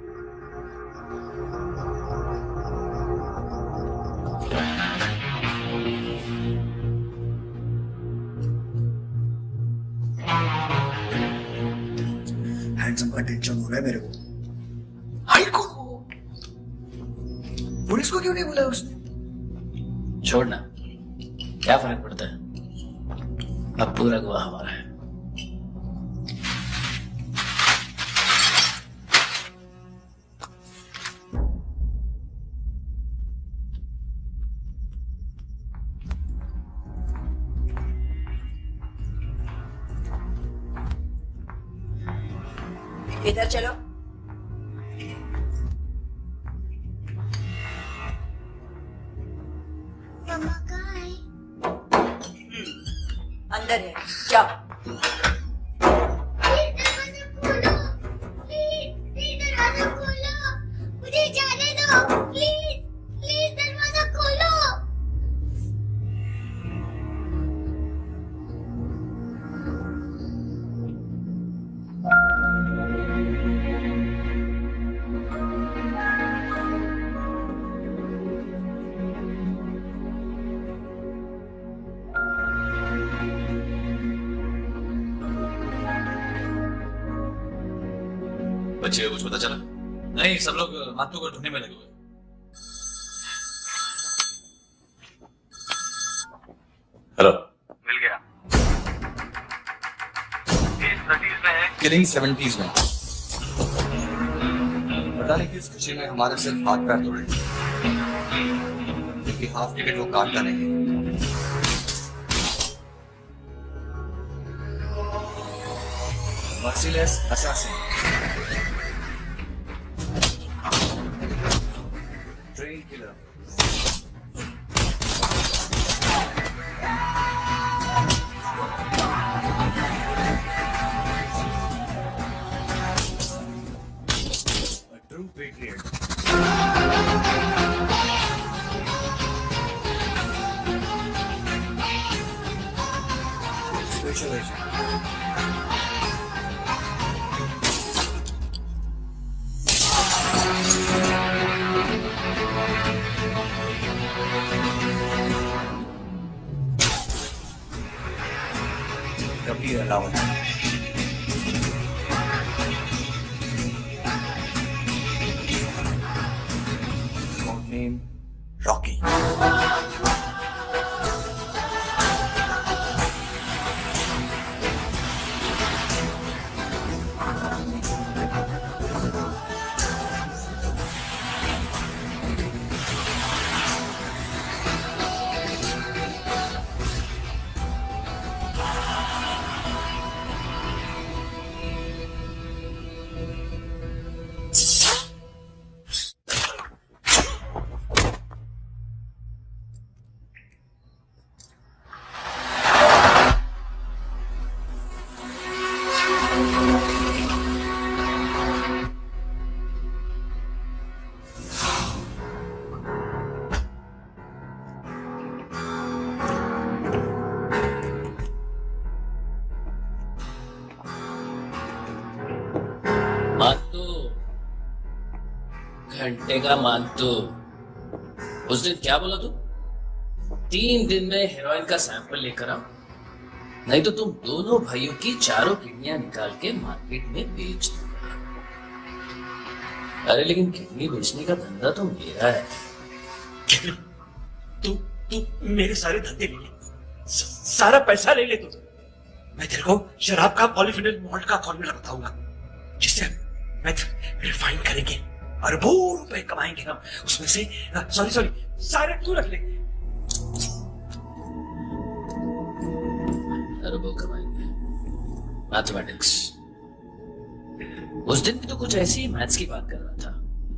Speaker 13: हैंडसम का टेंशन हो रहा है मेरे को। हाई करो। पुलिस को क्यों नहीं बुलाया उसने?
Speaker 4: छोड़ना, क्या फर्क पड़ता है? अब पूरा गोवा हमारा है।
Speaker 7: इधर चलो।
Speaker 3: मम्मा कहाँ है?
Speaker 7: अंदर है, जाओ।
Speaker 3: प्लीज दरवाजा खोलो। प्लीज दरवाजा खोलो। मुझे जाने दो। प्लीज दरवाजा खोलो।
Speaker 2: बच्चे को कुछ पता चला?
Speaker 11: नहीं, सब लोग मातू को ढूंढने में लगे हुए।
Speaker 2: हेलो,
Speaker 9: मिल गया।
Speaker 8: किलिंग 70s में। पता नहीं किस खुशी में हमारे सिर्फ हाथ पैर तोड़े, क्योंकि हाफ टिकट वो काटता नहीं। Merciless assassin, train killer, a true patriot. Special agent. Kabir Alawat. Code name Rocky.
Speaker 4: Mantu, घंटे का मानतू, उस दिन क्या बोला तू? 3 दिन में हेरोइन का सैंपल लेकर आओ, नहीं तो तुम दोनों भाइयों की चारों किडनियां निकाल के मार्केट में बेच दूंगा। अरे लेकिन किडनी बेचने का धंधा तो मेरा है।
Speaker 5: तू मेरे सारे धंधे ले ले, सारा पैसा ले ले तू। मैं तेरे को शराब का पॉलीफिनल मॉल्ट का फॉर्मूला बताऊंगा, जिससे मैं रिफाइन करेंगे, अरबों रुपए कमाएंगे हम उसमें से। सॉरी सारे तू रख ले।
Speaker 4: अरबों कमाएंगे, मैथमेटिक्स। उस दिन भी तो कुछ ऐसी ही मैथ्स की बात कर रहा था।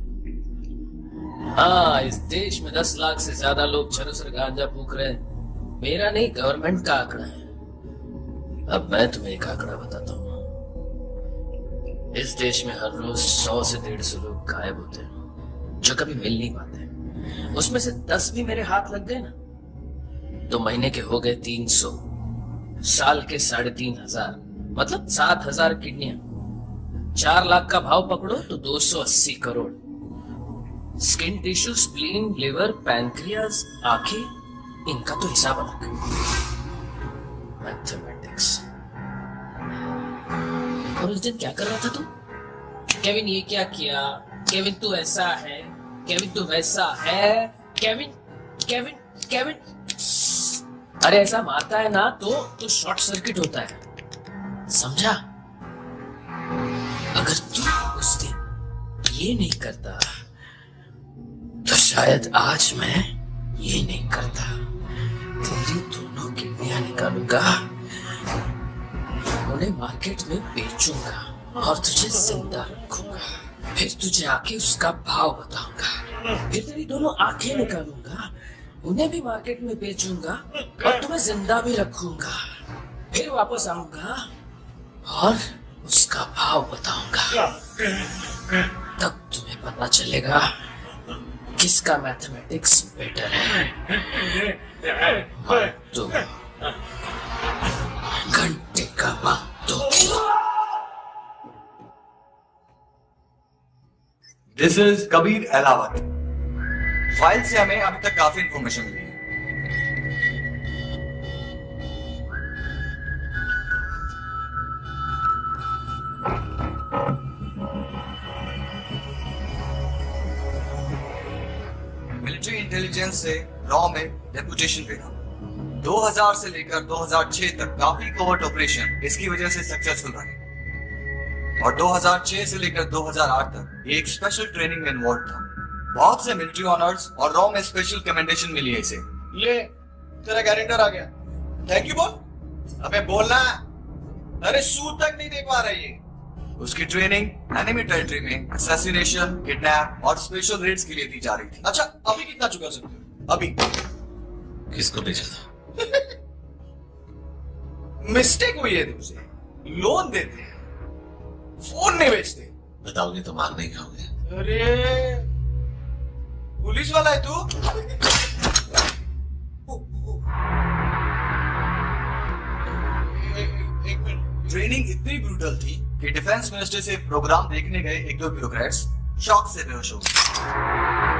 Speaker 4: हाँ, इस देश में 10 लाख से ज्यादा लोग चरस और गांजा फूक रहे हैं। मेरा नहीं, गवर्नमेंट का आंकड़ा है। अब मैं तुम्हें एक आंकड़ा बताता हूँ। इस देश में हर रोज 100 से 150 लोग गायब होते हैं, जो कभी मिल नहीं पाते। उसमें से 10 भी मेरे हाथ लग गए ना, तो महीने के हो गए 300, साल के 3500, मतलब 7000 किडनियां। 4 लाख का भाव पकड़ो तो 280 crore. Skin tissue, spleen, liver, pancreas, आंखें, इनका तो हिसाब अलग। मैथमेटिक्स। और उस दिन क्या कर रहा था तू? केविन ये क्या किया, केविन तू ऐसा है, केविन तू वैसा है, केविन केविन केविन। अरे ऐसा मारता है ना तो शॉर्ट सर्किट होता है, समझा? अगर तू उस दिन ये नहीं करता तो शायद आज मैं ये नहीं करता। तेरी दोनों किडनियां निकालूंगा, उन्हें मार्केट में बेचूंगा और तुझे जिंदा रखूंगा। फिर तुझे आके उसका भाव बताऊंगा। फिर तेरी दोनों आंखें निकालूंगा, उन्हें भी मार्केट में बेचूंगा और तुम्हें जिंदा भी रखूंगा। फिर वापस आऊंगा और उसका भाव बताऊंगा। तब तुम्हें पता चलेगा किसका मैथमेटिक्स बेटर है। तो घंटे का Mantu.
Speaker 8: This is Kabir Alawat. File से हमें अभी तक काफी इंफॉर्मेशन मिली है। ऑडियंस से रॉ में रेपुटेशन पे था। 2000 से लेकर 2006 तक काफी कोवर्ट ऑपरेशन इसकी वजह से सक्सेसफुल रहे और 2006 से लेकर 2008 तक ये एक स्पेशल ट्रेनिंग में इन्वॉल्व था। बहुत से मिलिट्री ऑनर्स और रॉ में स्पेशल कमेंडेशन मिली है इसे।
Speaker 12: ले तेरा गारंटर आ गया, थैंक यू बोल। अबे बोलना, अरे सूद तक नहीं दे पा रही है।
Speaker 8: उसकी ट्रेनिंग एनिमी टेरिटरी में असैसिनेशन, किडनैप और स्पेशल रेड्स के लिए दी जा रही थी।
Speaker 12: अच्छा अभी कितना चुका सकते हो? अभी
Speaker 2: किसको बेचा था?
Speaker 12: मिस्टेक हुई है तुमसे, लोन देते हैं, फोन नहीं बेचते।
Speaker 2: बताओगे तो मार नहीं खाओगे।
Speaker 12: अरे पुलिस वाला है तू?
Speaker 8: ट्रेनिंग इतनी ब्रूटल थी कि डिफेंस मिनिस्टर से प्रोग्राम देखने गए एक दो ब्यूरोक्रेट्स शॉक से बेहोश हो गए।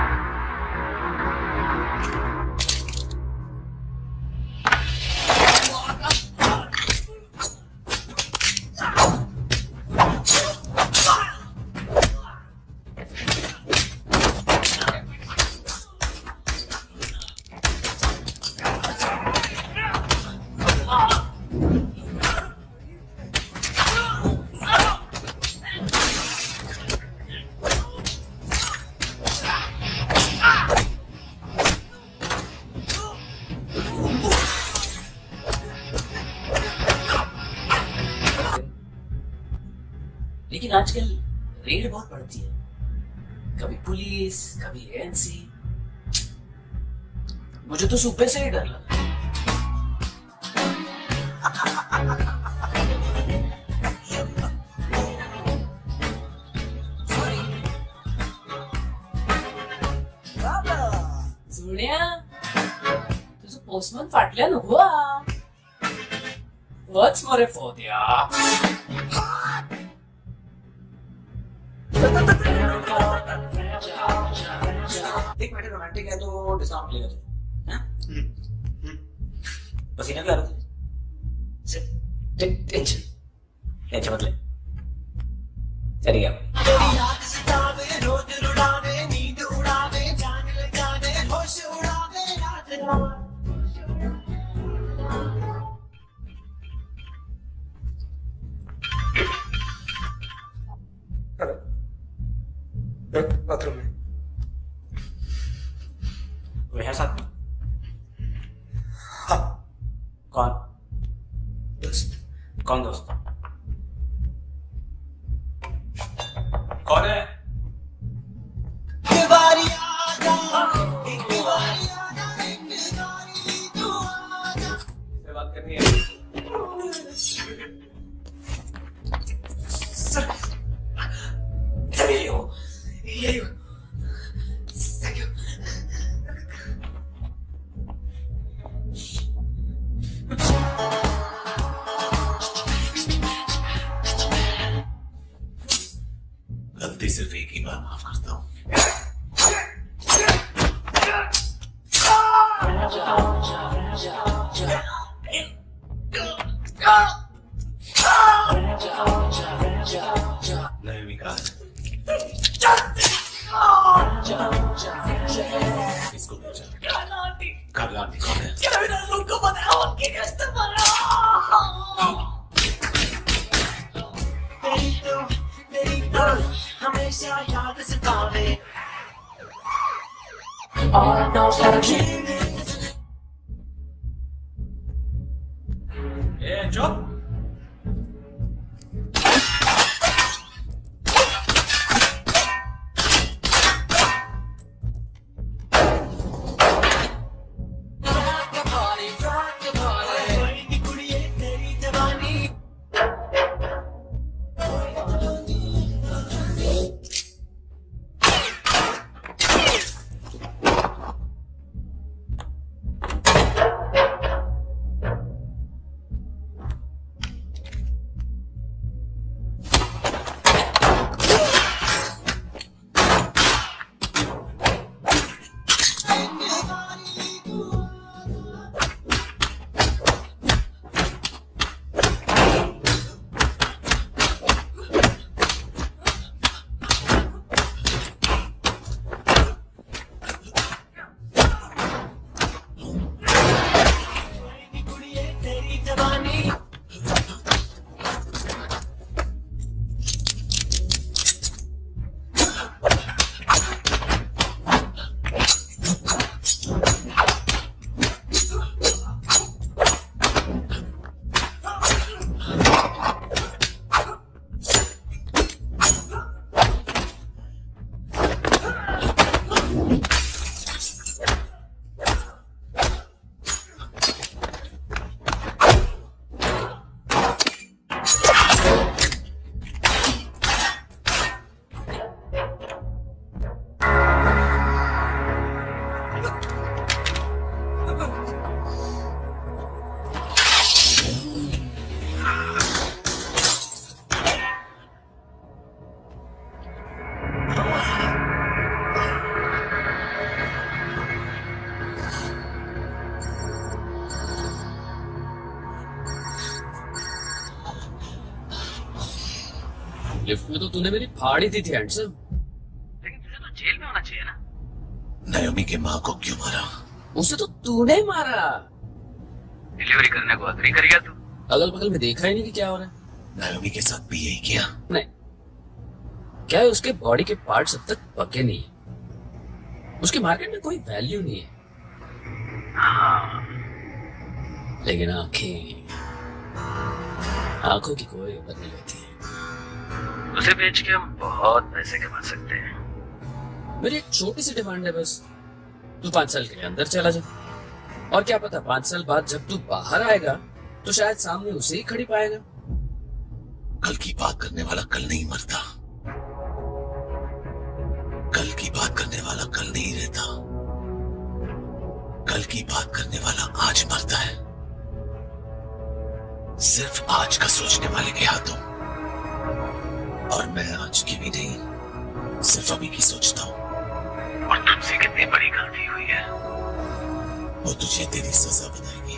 Speaker 4: लेकिन आजकल रेड बहुत बढ़ती है, कभी पुलिस कभी एएनसी। मुझे तो सुबह से ही डर लगा।
Speaker 14: सोन्या तुझं पोस्टमन फाटल्या नको वच मरे फोद्या।
Speaker 5: एक मिनट रोमांटिक है तो डिस्काउंट लेगा तू? पसीना भी आ रहा था? टेंशन मत ले, चल गया।
Speaker 12: बाथरूम में
Speaker 5: कोई है साथ में?
Speaker 12: हाँ।
Speaker 5: कौन?
Speaker 12: दोस्त।
Speaker 5: कौन दोस्त?
Speaker 2: कौन है?
Speaker 12: बात करनी है।
Speaker 5: सर यही हो,
Speaker 12: यही हो। Thank you.
Speaker 2: गलती सिर्फ एक ही बार माफ करता हूँ। नहीं विकास, इसको बेचा। करलाटी कौन है?
Speaker 15: हमेशा याद सतावे All I know is that I can't
Speaker 2: चुप।
Speaker 4: लिफ्ट में तो तूने मेरी फाड़ ही दी थी हैंडसम।
Speaker 9: लेकिन तुझे तो जेल में होना चाहिए ना।
Speaker 2: नायोमी के माँ को क्यों मारा?
Speaker 4: उसे तो तूने मारा।
Speaker 9: डिलीवरी करने को अग्री कर गया तू।
Speaker 4: अगल बगल में देखा ही नहीं कि क्या हो रहा है।
Speaker 2: नायोमी के साथ भी यही किया?
Speaker 4: नहीं, क्या है उसके बॉडी के पार्ट्स अब तक पके नहीं है, उसकी मार्केट में कोई वैल्यू नहीं है।
Speaker 9: हाँ।
Speaker 4: लेकिन आंखों की कोई कदर नहीं होती है।
Speaker 9: उसे बेच के हम बहुत पैसे कमा सकते हैं।
Speaker 4: मेरी एक छोटी सी डिमांड है बस, तू 5 साल के लिए अंदर चला जा, और क्या पता 5 साल बाद जब तू बाहर आएगा तो शायद सामने उसे ही खड़ी पाएगा।
Speaker 2: कल की बात करने वाला कल नहीं मरता, कल की बात करने वाला कल नहीं रहता, कल की बात करने वाला आज मरता है। सिर्फ आज का सोचने वाले के हाथों, और मैं आज की भी नहीं, सिर्फ अभी की सोचता हूं।
Speaker 9: और तुमसे कितनी बड़ी गलती हुई है,
Speaker 2: वो तुझे तेरी सजा बताएगी।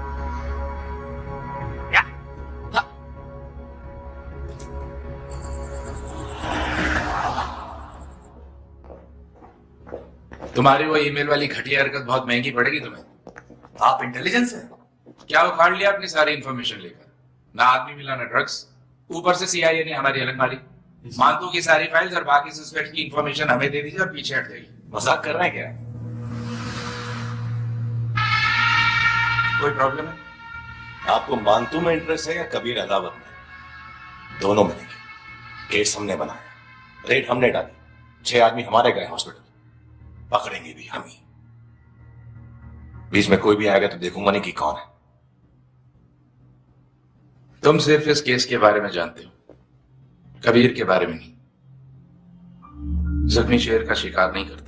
Speaker 16: तुम्हारी वो ईमेल वाली घटिया हरकत बहुत महंगी पड़ेगी तुम्हें।
Speaker 8: आप इंटेलिजेंस है
Speaker 16: क्या उखाड़ लिया अपनी सारी इंफॉर्मेशन लेकर? ना आदमी मिला ना ड्रग्स, ऊपर से सीआईए ने हमारी अलग मारी। मानतू की सारी फाइल्स और बाकी सस्पेक्ट की इंफॉर्मेशन हमें दे दीजिए और पीछे हट जाइए।
Speaker 2: मजाक कर रहे हैं क्या?
Speaker 16: कोई प्रॉब्लम है?
Speaker 2: आपको मानतू में इंटरेस्ट है या कबीर अदावत में? दोनों में नहीं। केस हमने बनाया, रेड हमने डाली, 6 आदमी हमारे गए हॉस्पिटल, पकड़ेंगे भी हम ही। बीच में कोई भी आएगा तो देखूंगा नहीं कि कौन है।
Speaker 16: तुम सिर्फ इस केस के बारे में जानते हो, कबीर के बारे में नहीं। जख्मी शेर का शिकार नहीं करते।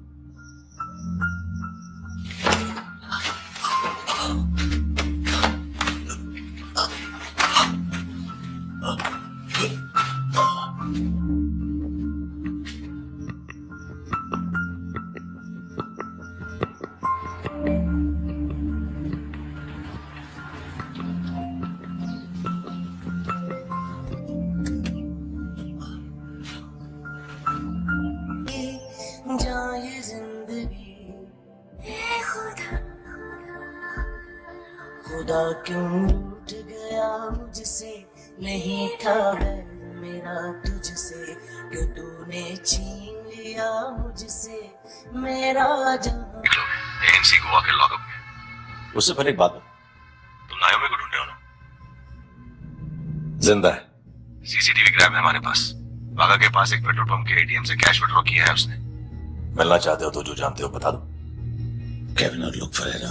Speaker 15: खुदा क्यों उठ गया मुझसे, नहीं था डर मेरा तुझसे, क्यों तूने छीन लिया मुझसे मेरा जान।
Speaker 2: एएनसी गोवा के लॉकअप में। उससे पहले एक बात है, तुम नायोमी को ढूंढे हो ना? जिंदा है। सीसीटीवी ग्रैब है हमारे पास। बागा के पास एक पेट्रोल पंप के एटीएम से कैश विड्रॉ किया है उसने। मिलना चाहते हो तो जो जानते हो बता दो। केविन और लुक फरेरा,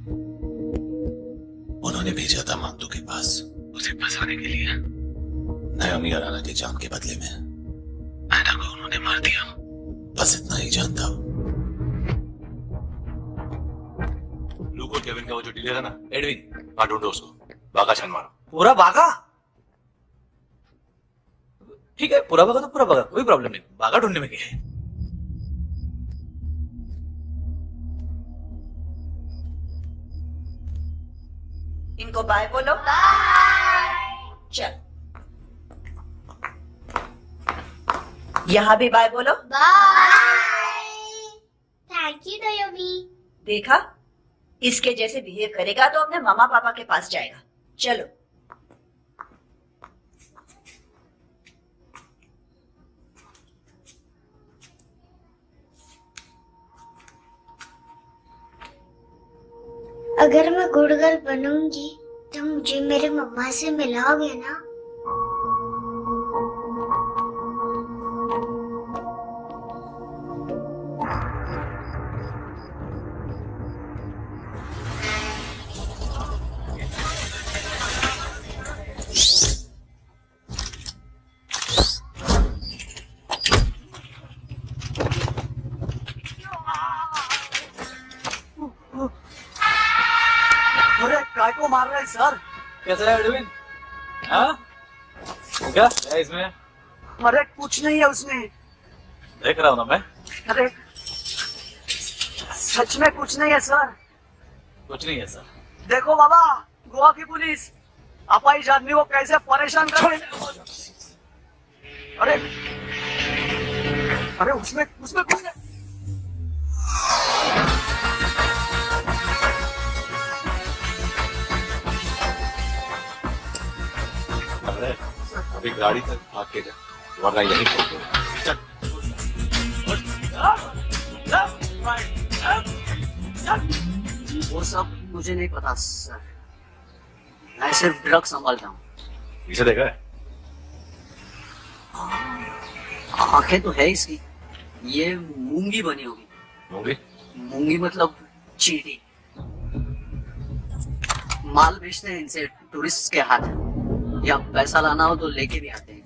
Speaker 2: उन्होंने भेजा था मानतू के पास उसे फंसाने के लिए। नायोमी और आना की जान के बदले में एना को उन्होंने मार दिया। बस इतना ही जानता हूं। लुक और केविन का वो जो डीलर है ना, एडविन, वहां ढूंढो उसको। बागा छान मारो।
Speaker 11: पूरा बागा? ठीक है, पूरा बागा तो पूरा बागा, कोई प्रॉब्लम नहीं। बागा ढूंढने में क्या है?
Speaker 7: इनको बाय बोलो। बाय। चल, यहाँ भी बाय बोलो।
Speaker 3: बाय। Thank you Naomi.
Speaker 7: देखा, इसके जैसे बिहेव करेगा तो अपने मामा पापा के पास जाएगा। चलो।
Speaker 3: अगर मैं गुड गर्ल बनूंगी तो मुझे मेरे मम्मा से मिलाओगे ना?
Speaker 11: काय को मार रहा है सर? कैसा है एडविन? हाँ? क्या है इसमें?
Speaker 13: अरे कुछ नहीं है उसमें।
Speaker 11: देख रहा हूँ ना मैं।
Speaker 13: अरे सच में कुछ नहीं है सर।
Speaker 11: कुछ नहीं है सर।
Speaker 13: देखो बाबा, गोवा की पुलिस अपाहिज आदमी को कैसे परेशान कर रही है।
Speaker 10: अरे अरे उसमें उसमें कुछ नहीं।
Speaker 2: अरे अभी गाड़ी तक भाग के जा, वरना यहीं छोड़ दो। चल।
Speaker 17: वो सब मुझे नहीं पता सर, मैं सिर्फ ड्रग संभालता हूँ।
Speaker 2: इसे देखा है?
Speaker 17: आंखें तो है इसकी, ये मूंगी बनी होगी।
Speaker 2: मूंगी?
Speaker 17: मूंगी मतलब चींटी। माल बेचते हैं इनसे टूरिस्ट के हाथ, या पैसा लाना हो तो लेके भी आते हैं।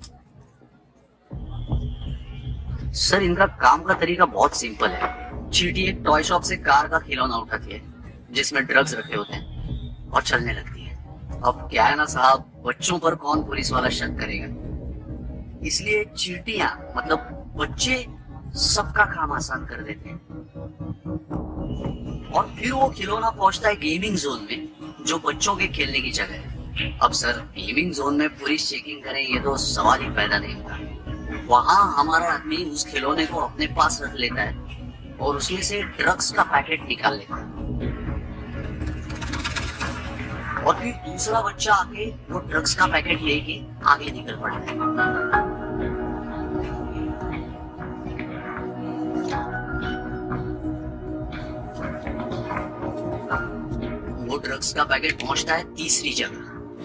Speaker 17: सर इनका काम का तरीका बहुत सिंपल है। चींटी एक टॉय शॉप से कार का खिलौना उठाती है जिसमें ड्रग्स रखे होते हैं और चलने लगती है। अब क्या है ना साहब, बच्चों पर कौन पुलिस वाला शक करेगा, इसलिए चींटियां मतलब बच्चे सबका काम आसान कर देते हैं। और फिर वो खिलौना पहुंचता है गेमिंग जोन में, जो बच्चों के खेलने की जगह है। अब सर गेमिंग जोन में पुलिस चेकिंग करे ये तो सवाल ही पैदा नहीं होता। वहां हमारा आदमी उस खिलौने को अपने पास रख लेता है और उसमें से ड्रग्स का पैकेट निकाल लेता है, और फिर दूसरा बच्चा आके वो ड्रग्स का पैकेट लेके आगे निकल पड़ता है। वो ड्रग्स का पैकेट पहुंचता है तीसरी जगह।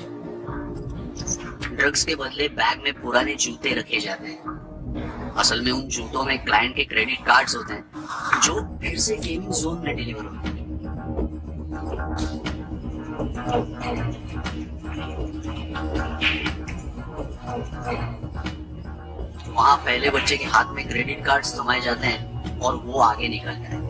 Speaker 17: ड्रग्स के बदले बैग में पुराने जूते रखे जाते हैं। असल में उन जूतों में क्लाइंट के क्रेडिट कार्ड्स होते हैं जो फिर से गेमिंग जोन में डिलीवर होते हैं। वहां पहले बच्चे के हाथ में क्रेडिट कार्ड्स थमाए जाते हैं और वो आगे निकलता है।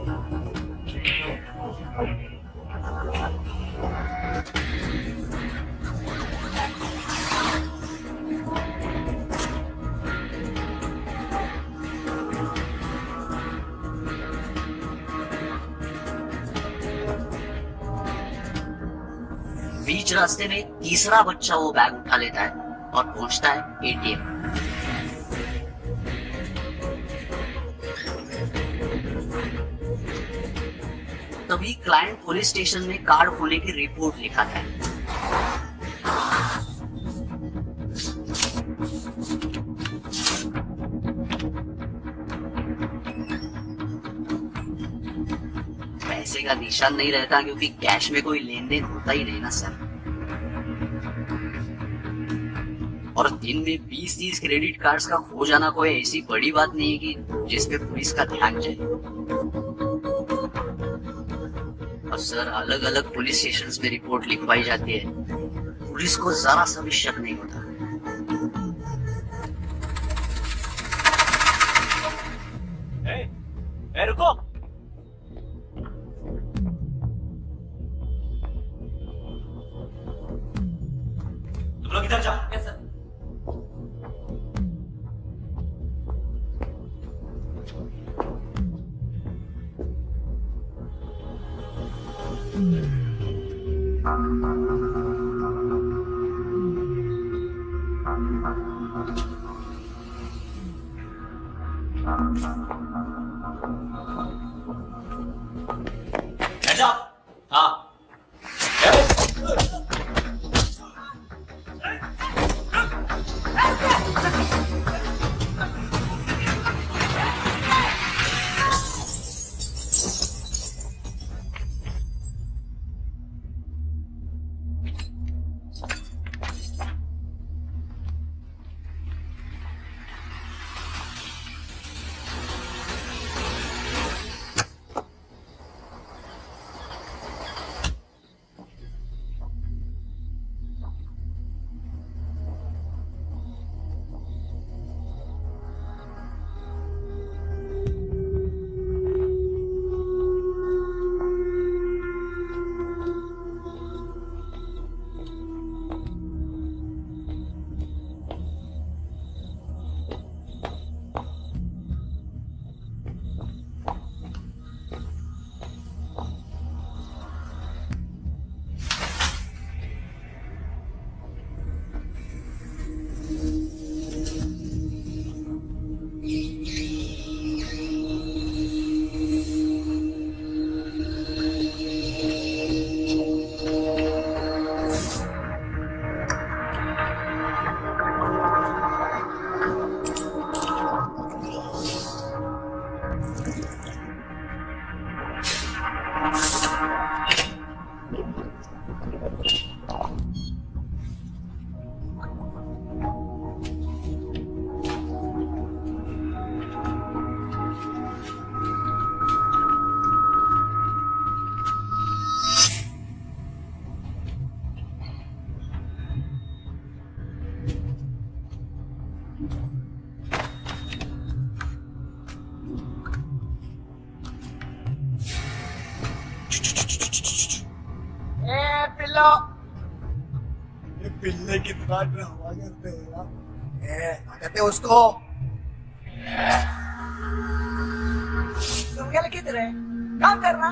Speaker 17: बीच रास्ते में तीसरा बच्चा वो बैग उठा लेता है और पहुंचता है एटीएम। तभी क्लाइंट पुलिस स्टेशन में कार्ड खोने की रिपोर्ट लिखाता है। पैसे का निशान नहीं रहता क्योंकि कैश में कोई लेन देन होता ही नहीं ना सर। और दिन में 20-30 क्रेडिट कार्ड्स का खो जाना कोई ऐसी बड़ी बात नहीं है कि जिसपे पुलिस का ध्यान जाए। और सर अलग अलग पुलिस स्टेशंस में रिपोर्ट लिखवाई जाती है, पुलिस को जरा सा भी शक नहीं होता।
Speaker 2: रुको, तुम लोग इधर जाओ। Yes sir. हाँ
Speaker 13: पिल्लो, ये पिल्ले कितना ड्रामा करते हैं ना? क्या कहते हैं उसको? तुम क्या लिखे तेरे? काम करना।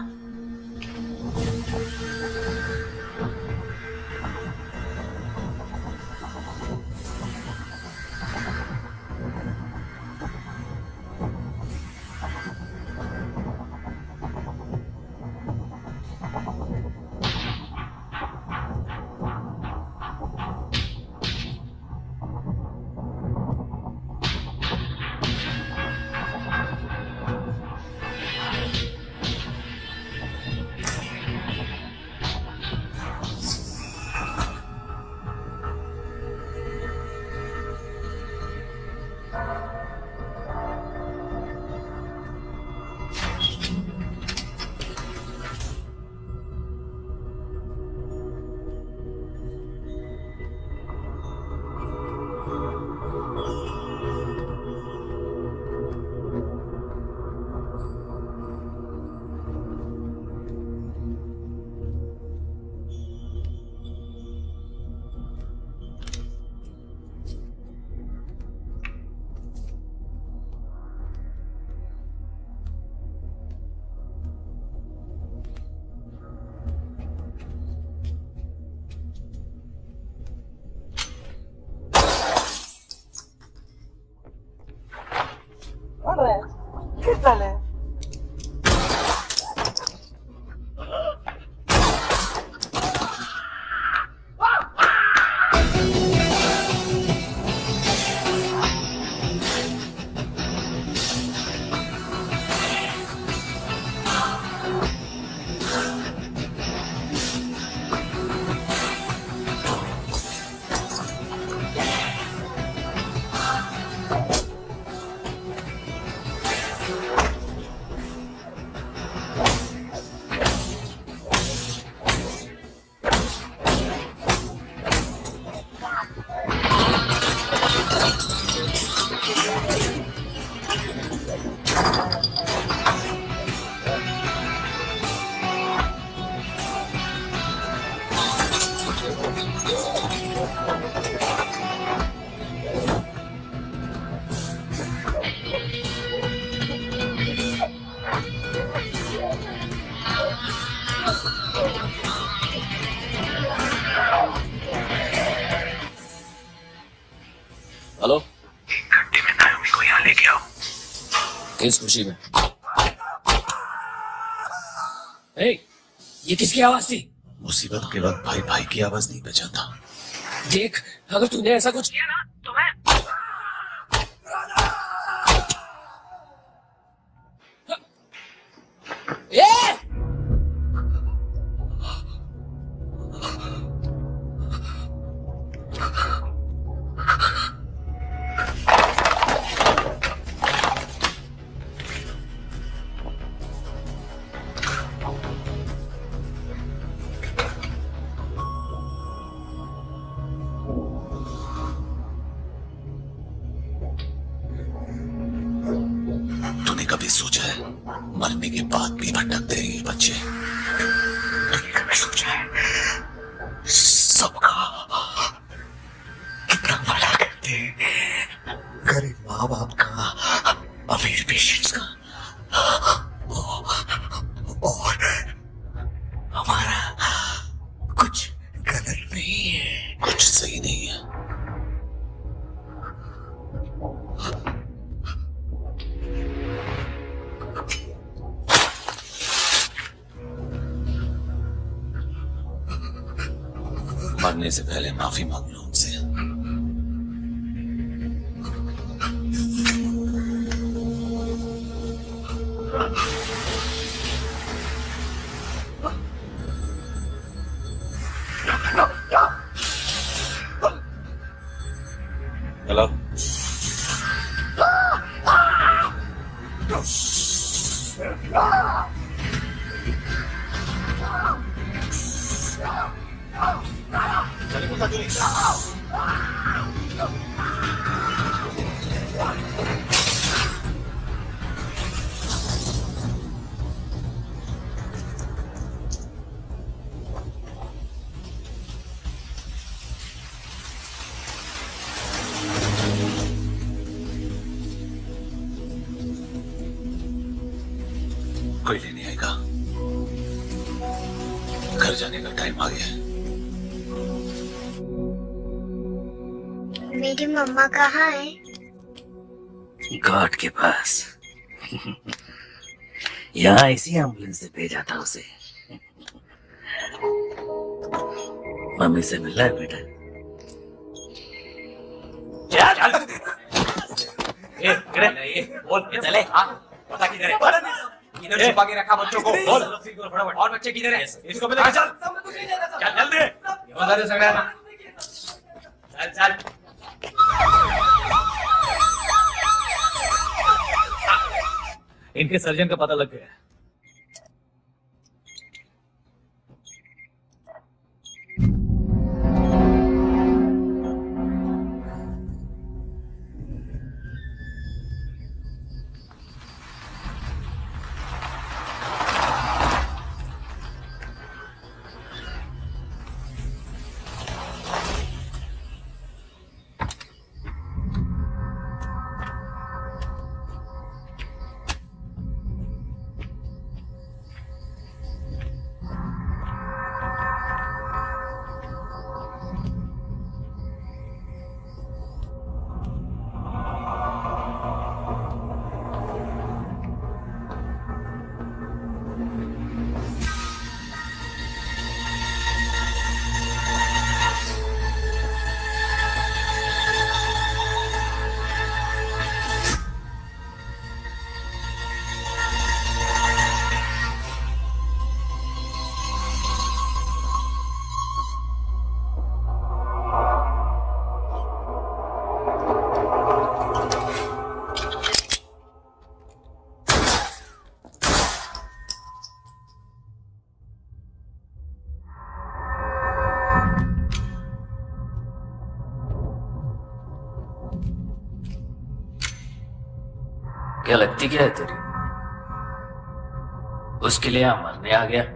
Speaker 2: हेलो,
Speaker 5: 1 घंटे में नायोमी को यहाँ लेके आओ।
Speaker 12: किस खुशी में? ये किसकी आवाज थी?
Speaker 2: मुसीबत के वक्त भाई भाई की आवाज नहीं पहचानता।
Speaker 12: देख, अगर तूने ऐसा कुछ किया ना तो मैं
Speaker 2: तूने कभी सोचा है मरने के बाद भी भटकते हैं ये बच्चे?
Speaker 13: तूने कभी सोचा है सबका कितना भला करते हैं? गरीब माँ बाप का, अमीर पेशेंट्स का, और हमारा कुछ गलत नहीं है,
Speaker 2: कुछ सही नहीं है। मरने से पहले माफी मांग लो उनसे। हेलो कोई लेने आएगा। घर जाने का टाइम आ गया है।
Speaker 3: मेरी मम्मा कहाँ है?
Speaker 15: गॉड के पास। यहाँ इसी एम्बुलेंस से भेजा था उसे। मम्मी से मिला है बेटा?
Speaker 8: बोल चले। हाँ पता किधर है? इधर छुपा के रखा बच्चों को। बोल फटाफट। और बच्चे किधर है? इसको भी लेके चल। चल जल्दी। ईमानदारी से रहना। चल चल।
Speaker 11: इनके सर्जन का पता लग गया।
Speaker 12: क्या लगती क्या है तेरी? उसके लिए यहाँ मरने आ गया?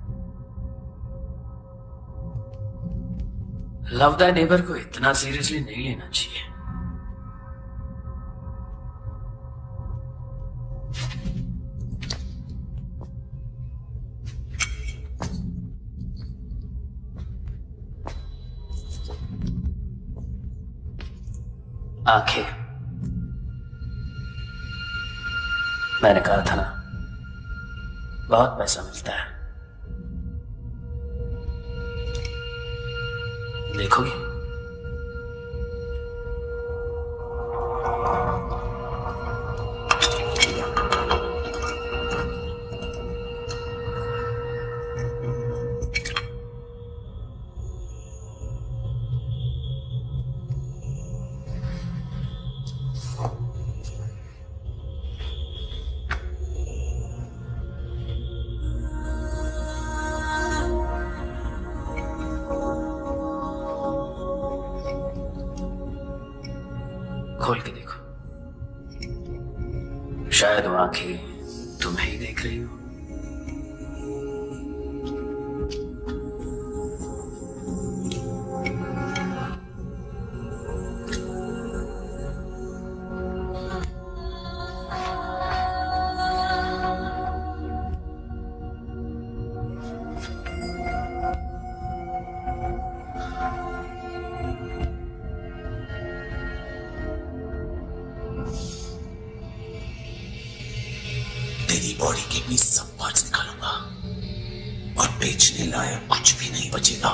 Speaker 12: लव द नेबर को इतना सीरियसली नहीं लेना चाहिए। आंखें, मैंने कहा था ना, बहुत पैसा मिलता है। देखोगी? खोल के देखो, शायद वो आंखें तुम्हें ही देख रही हो।
Speaker 10: तेरी बॉडी के भी सब पार्ट्स निकालूंगा और बेचने लायक कुछ भी नहीं बचेगा।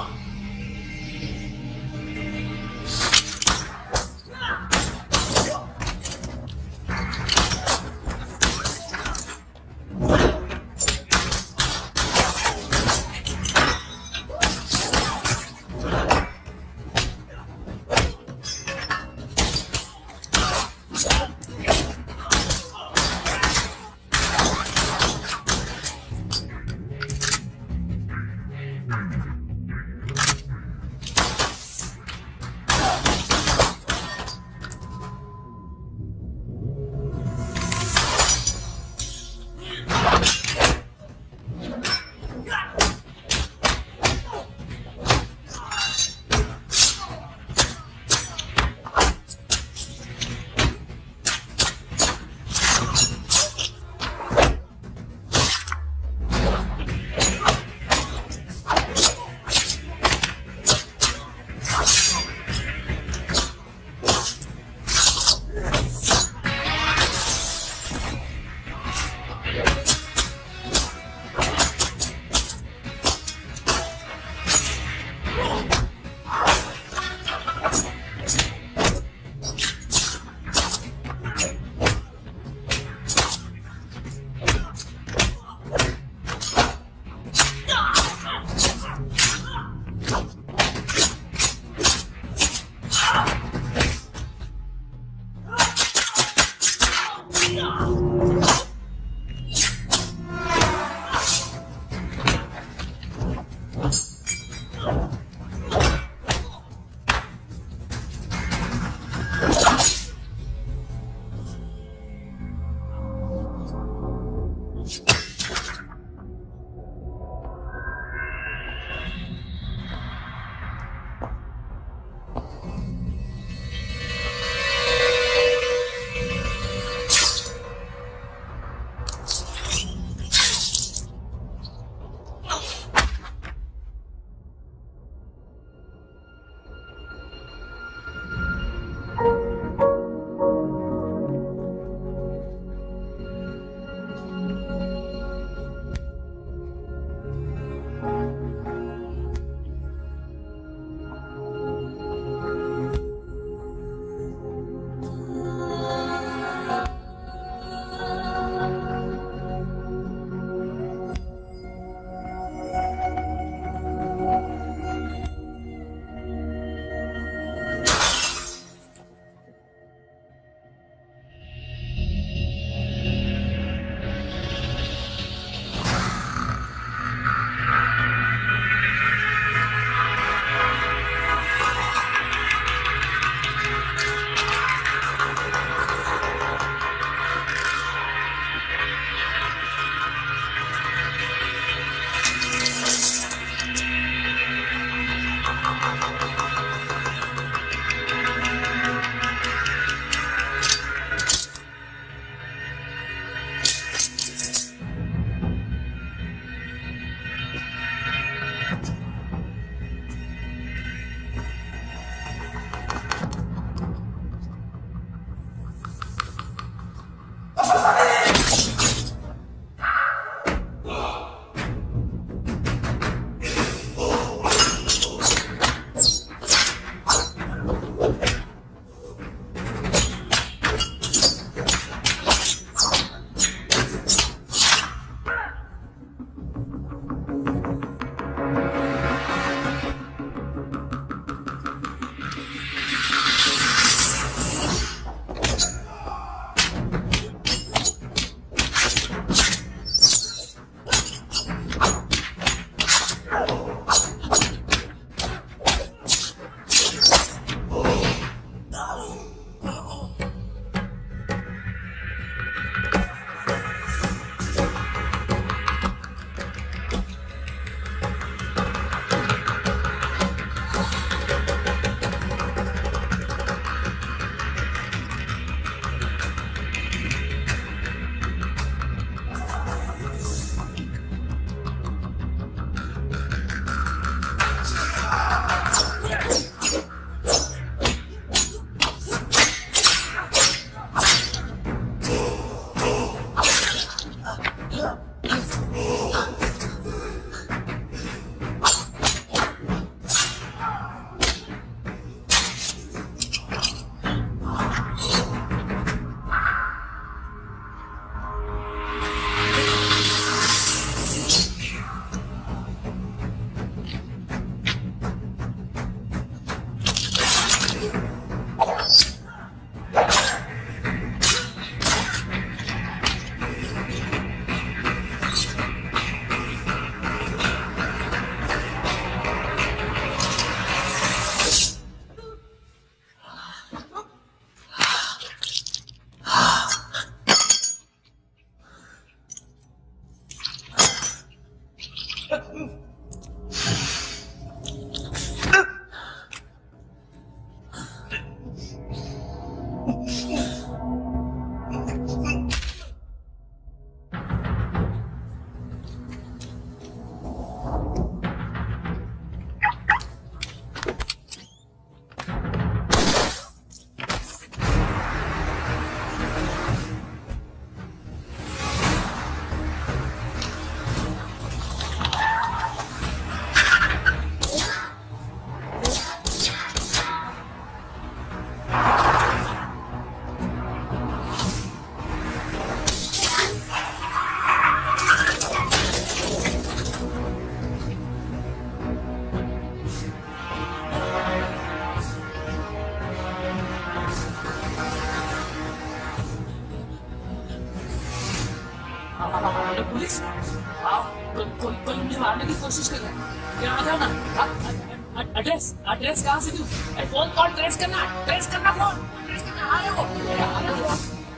Speaker 4: पुलिस कोई मुझे मारने की कोशिश कर रहा है। यहाँ आ जाओ ना। एड्रेस कहाँ से दूँ? फोन कॉल ट्रेस करना फोन ट्रेस करना। आ रहे हो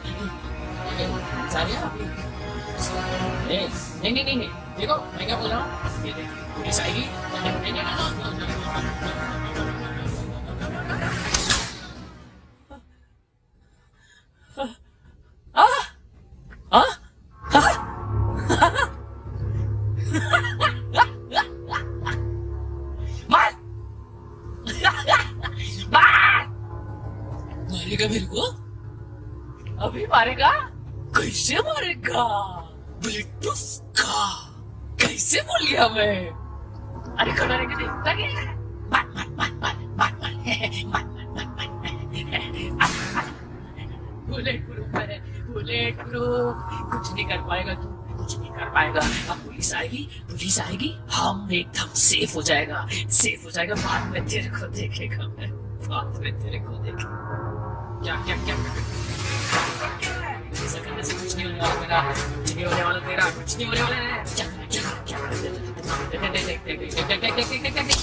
Speaker 4: सारिया? नहीं देखो मैं क्या बोल रहा हूँ, ये देख पुलिस आएगी। मारेगा मेरे को? अभी मारेगा? कैसे मारेगा? बुलेट प्रूफ का कैसे बोल गया मैं? अरे कौन मारेगा? नहीं बुलेट प्रूफ है, बुलेट प्रूफ। कुछ नहीं कर पाएगा तू, कुछ नहीं कर पाएगा। अब पुलिस आएगी हम एकदम सेफ हो जाएगा। बाद में तेरे को देखेगा मैं, बाद में तेरे को देखेगा। क्या ऐसा करने से कुछ नहीं होने वाला मेरा, कुछ नहीं होने वाला तेरा, कुछ नहीं होने वाला है। देख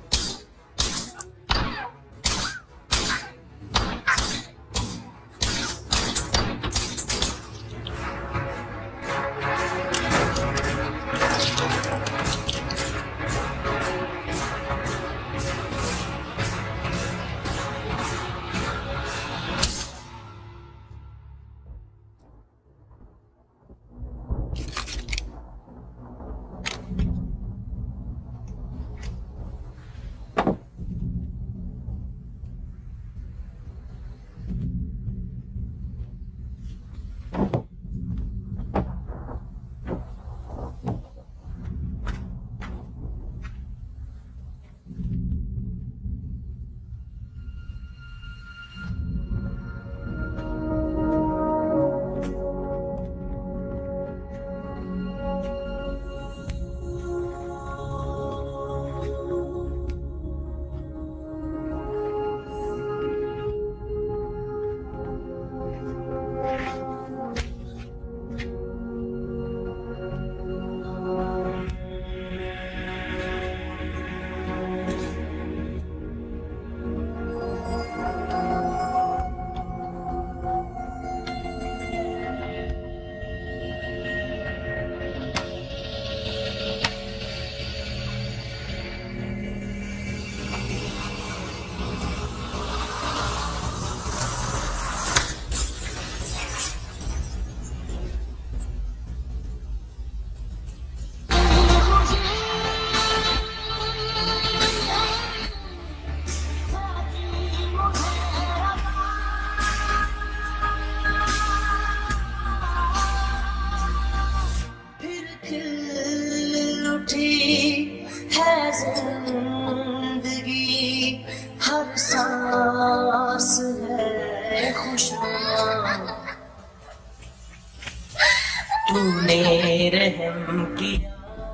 Speaker 4: तूने रहम किया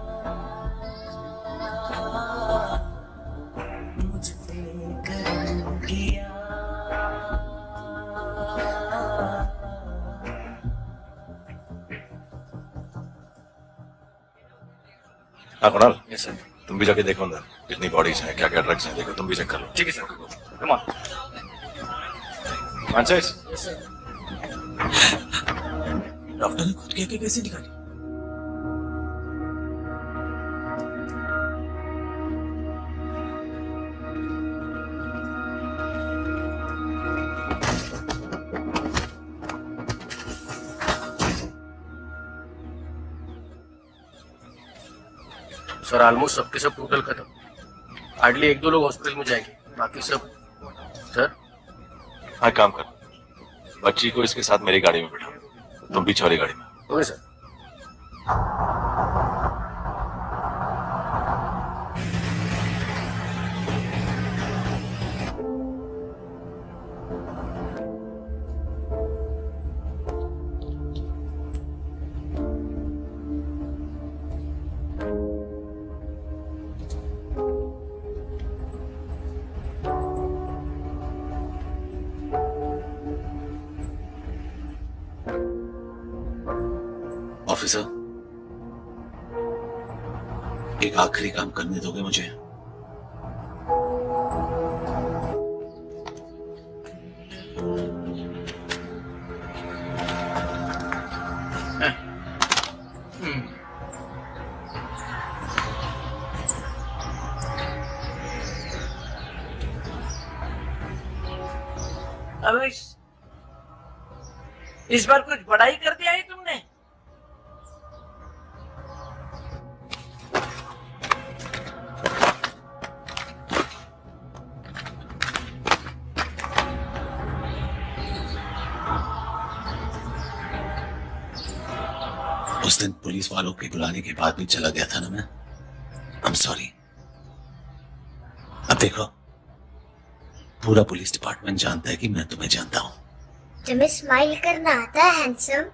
Speaker 4: मुझ पे करम किया।
Speaker 2: हाँ कुणाल, यस सर। तुम भी जाके देखो अंदर कितनी बॉडीज हैं, क्या क्या ड्रग्स हैं, देखो तुम भी चेक कर लो।
Speaker 8: ठीक है सर, कम ऑन।
Speaker 10: डॉक्टर ने खुद की आंखें कैसे निकाली?
Speaker 12: सर ऑलमोस्ट सबके सब टोटल खत्म। हार्डली 1-2 लोग हॉस्पिटल में जाएंगे, बाकी सब। सर
Speaker 2: हाँ, काम कर, बच्ची को इसके साथ मेरी गाड़ी में बैठा, तुम पीछे वाली गाड़ी में।
Speaker 12: Okay sir.
Speaker 2: ऑफिसर, एक आखिरी काम करने दोगे मुझे?
Speaker 12: अबे इस बार कुछ बड़ा ही कर दिया है तुमने।
Speaker 2: उस दिन पुलिस वालों के बुलाने के बाद भी चला गया था ना मैं। I am sorry. अब देखो, पूरा पुलिस डिपार्टमेंट जानता है कि मैं तुम्हें जानता हूं।
Speaker 3: तुम्हें स्माइल करना आता है हैंडसम?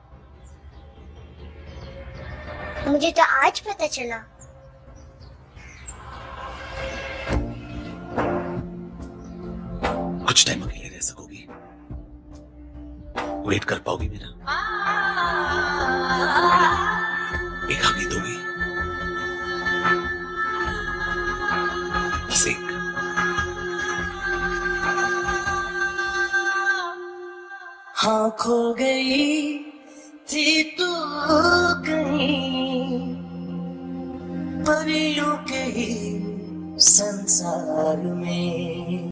Speaker 3: मुझे तो आज पता चला।
Speaker 2: कुछ टाइम अकेले रह सकोगी? वेट कर पाओगी मेरा? एक हग दोगी? बस एक।
Speaker 18: हाँ खो गई थी तू कहीं परियों के ही संसार में।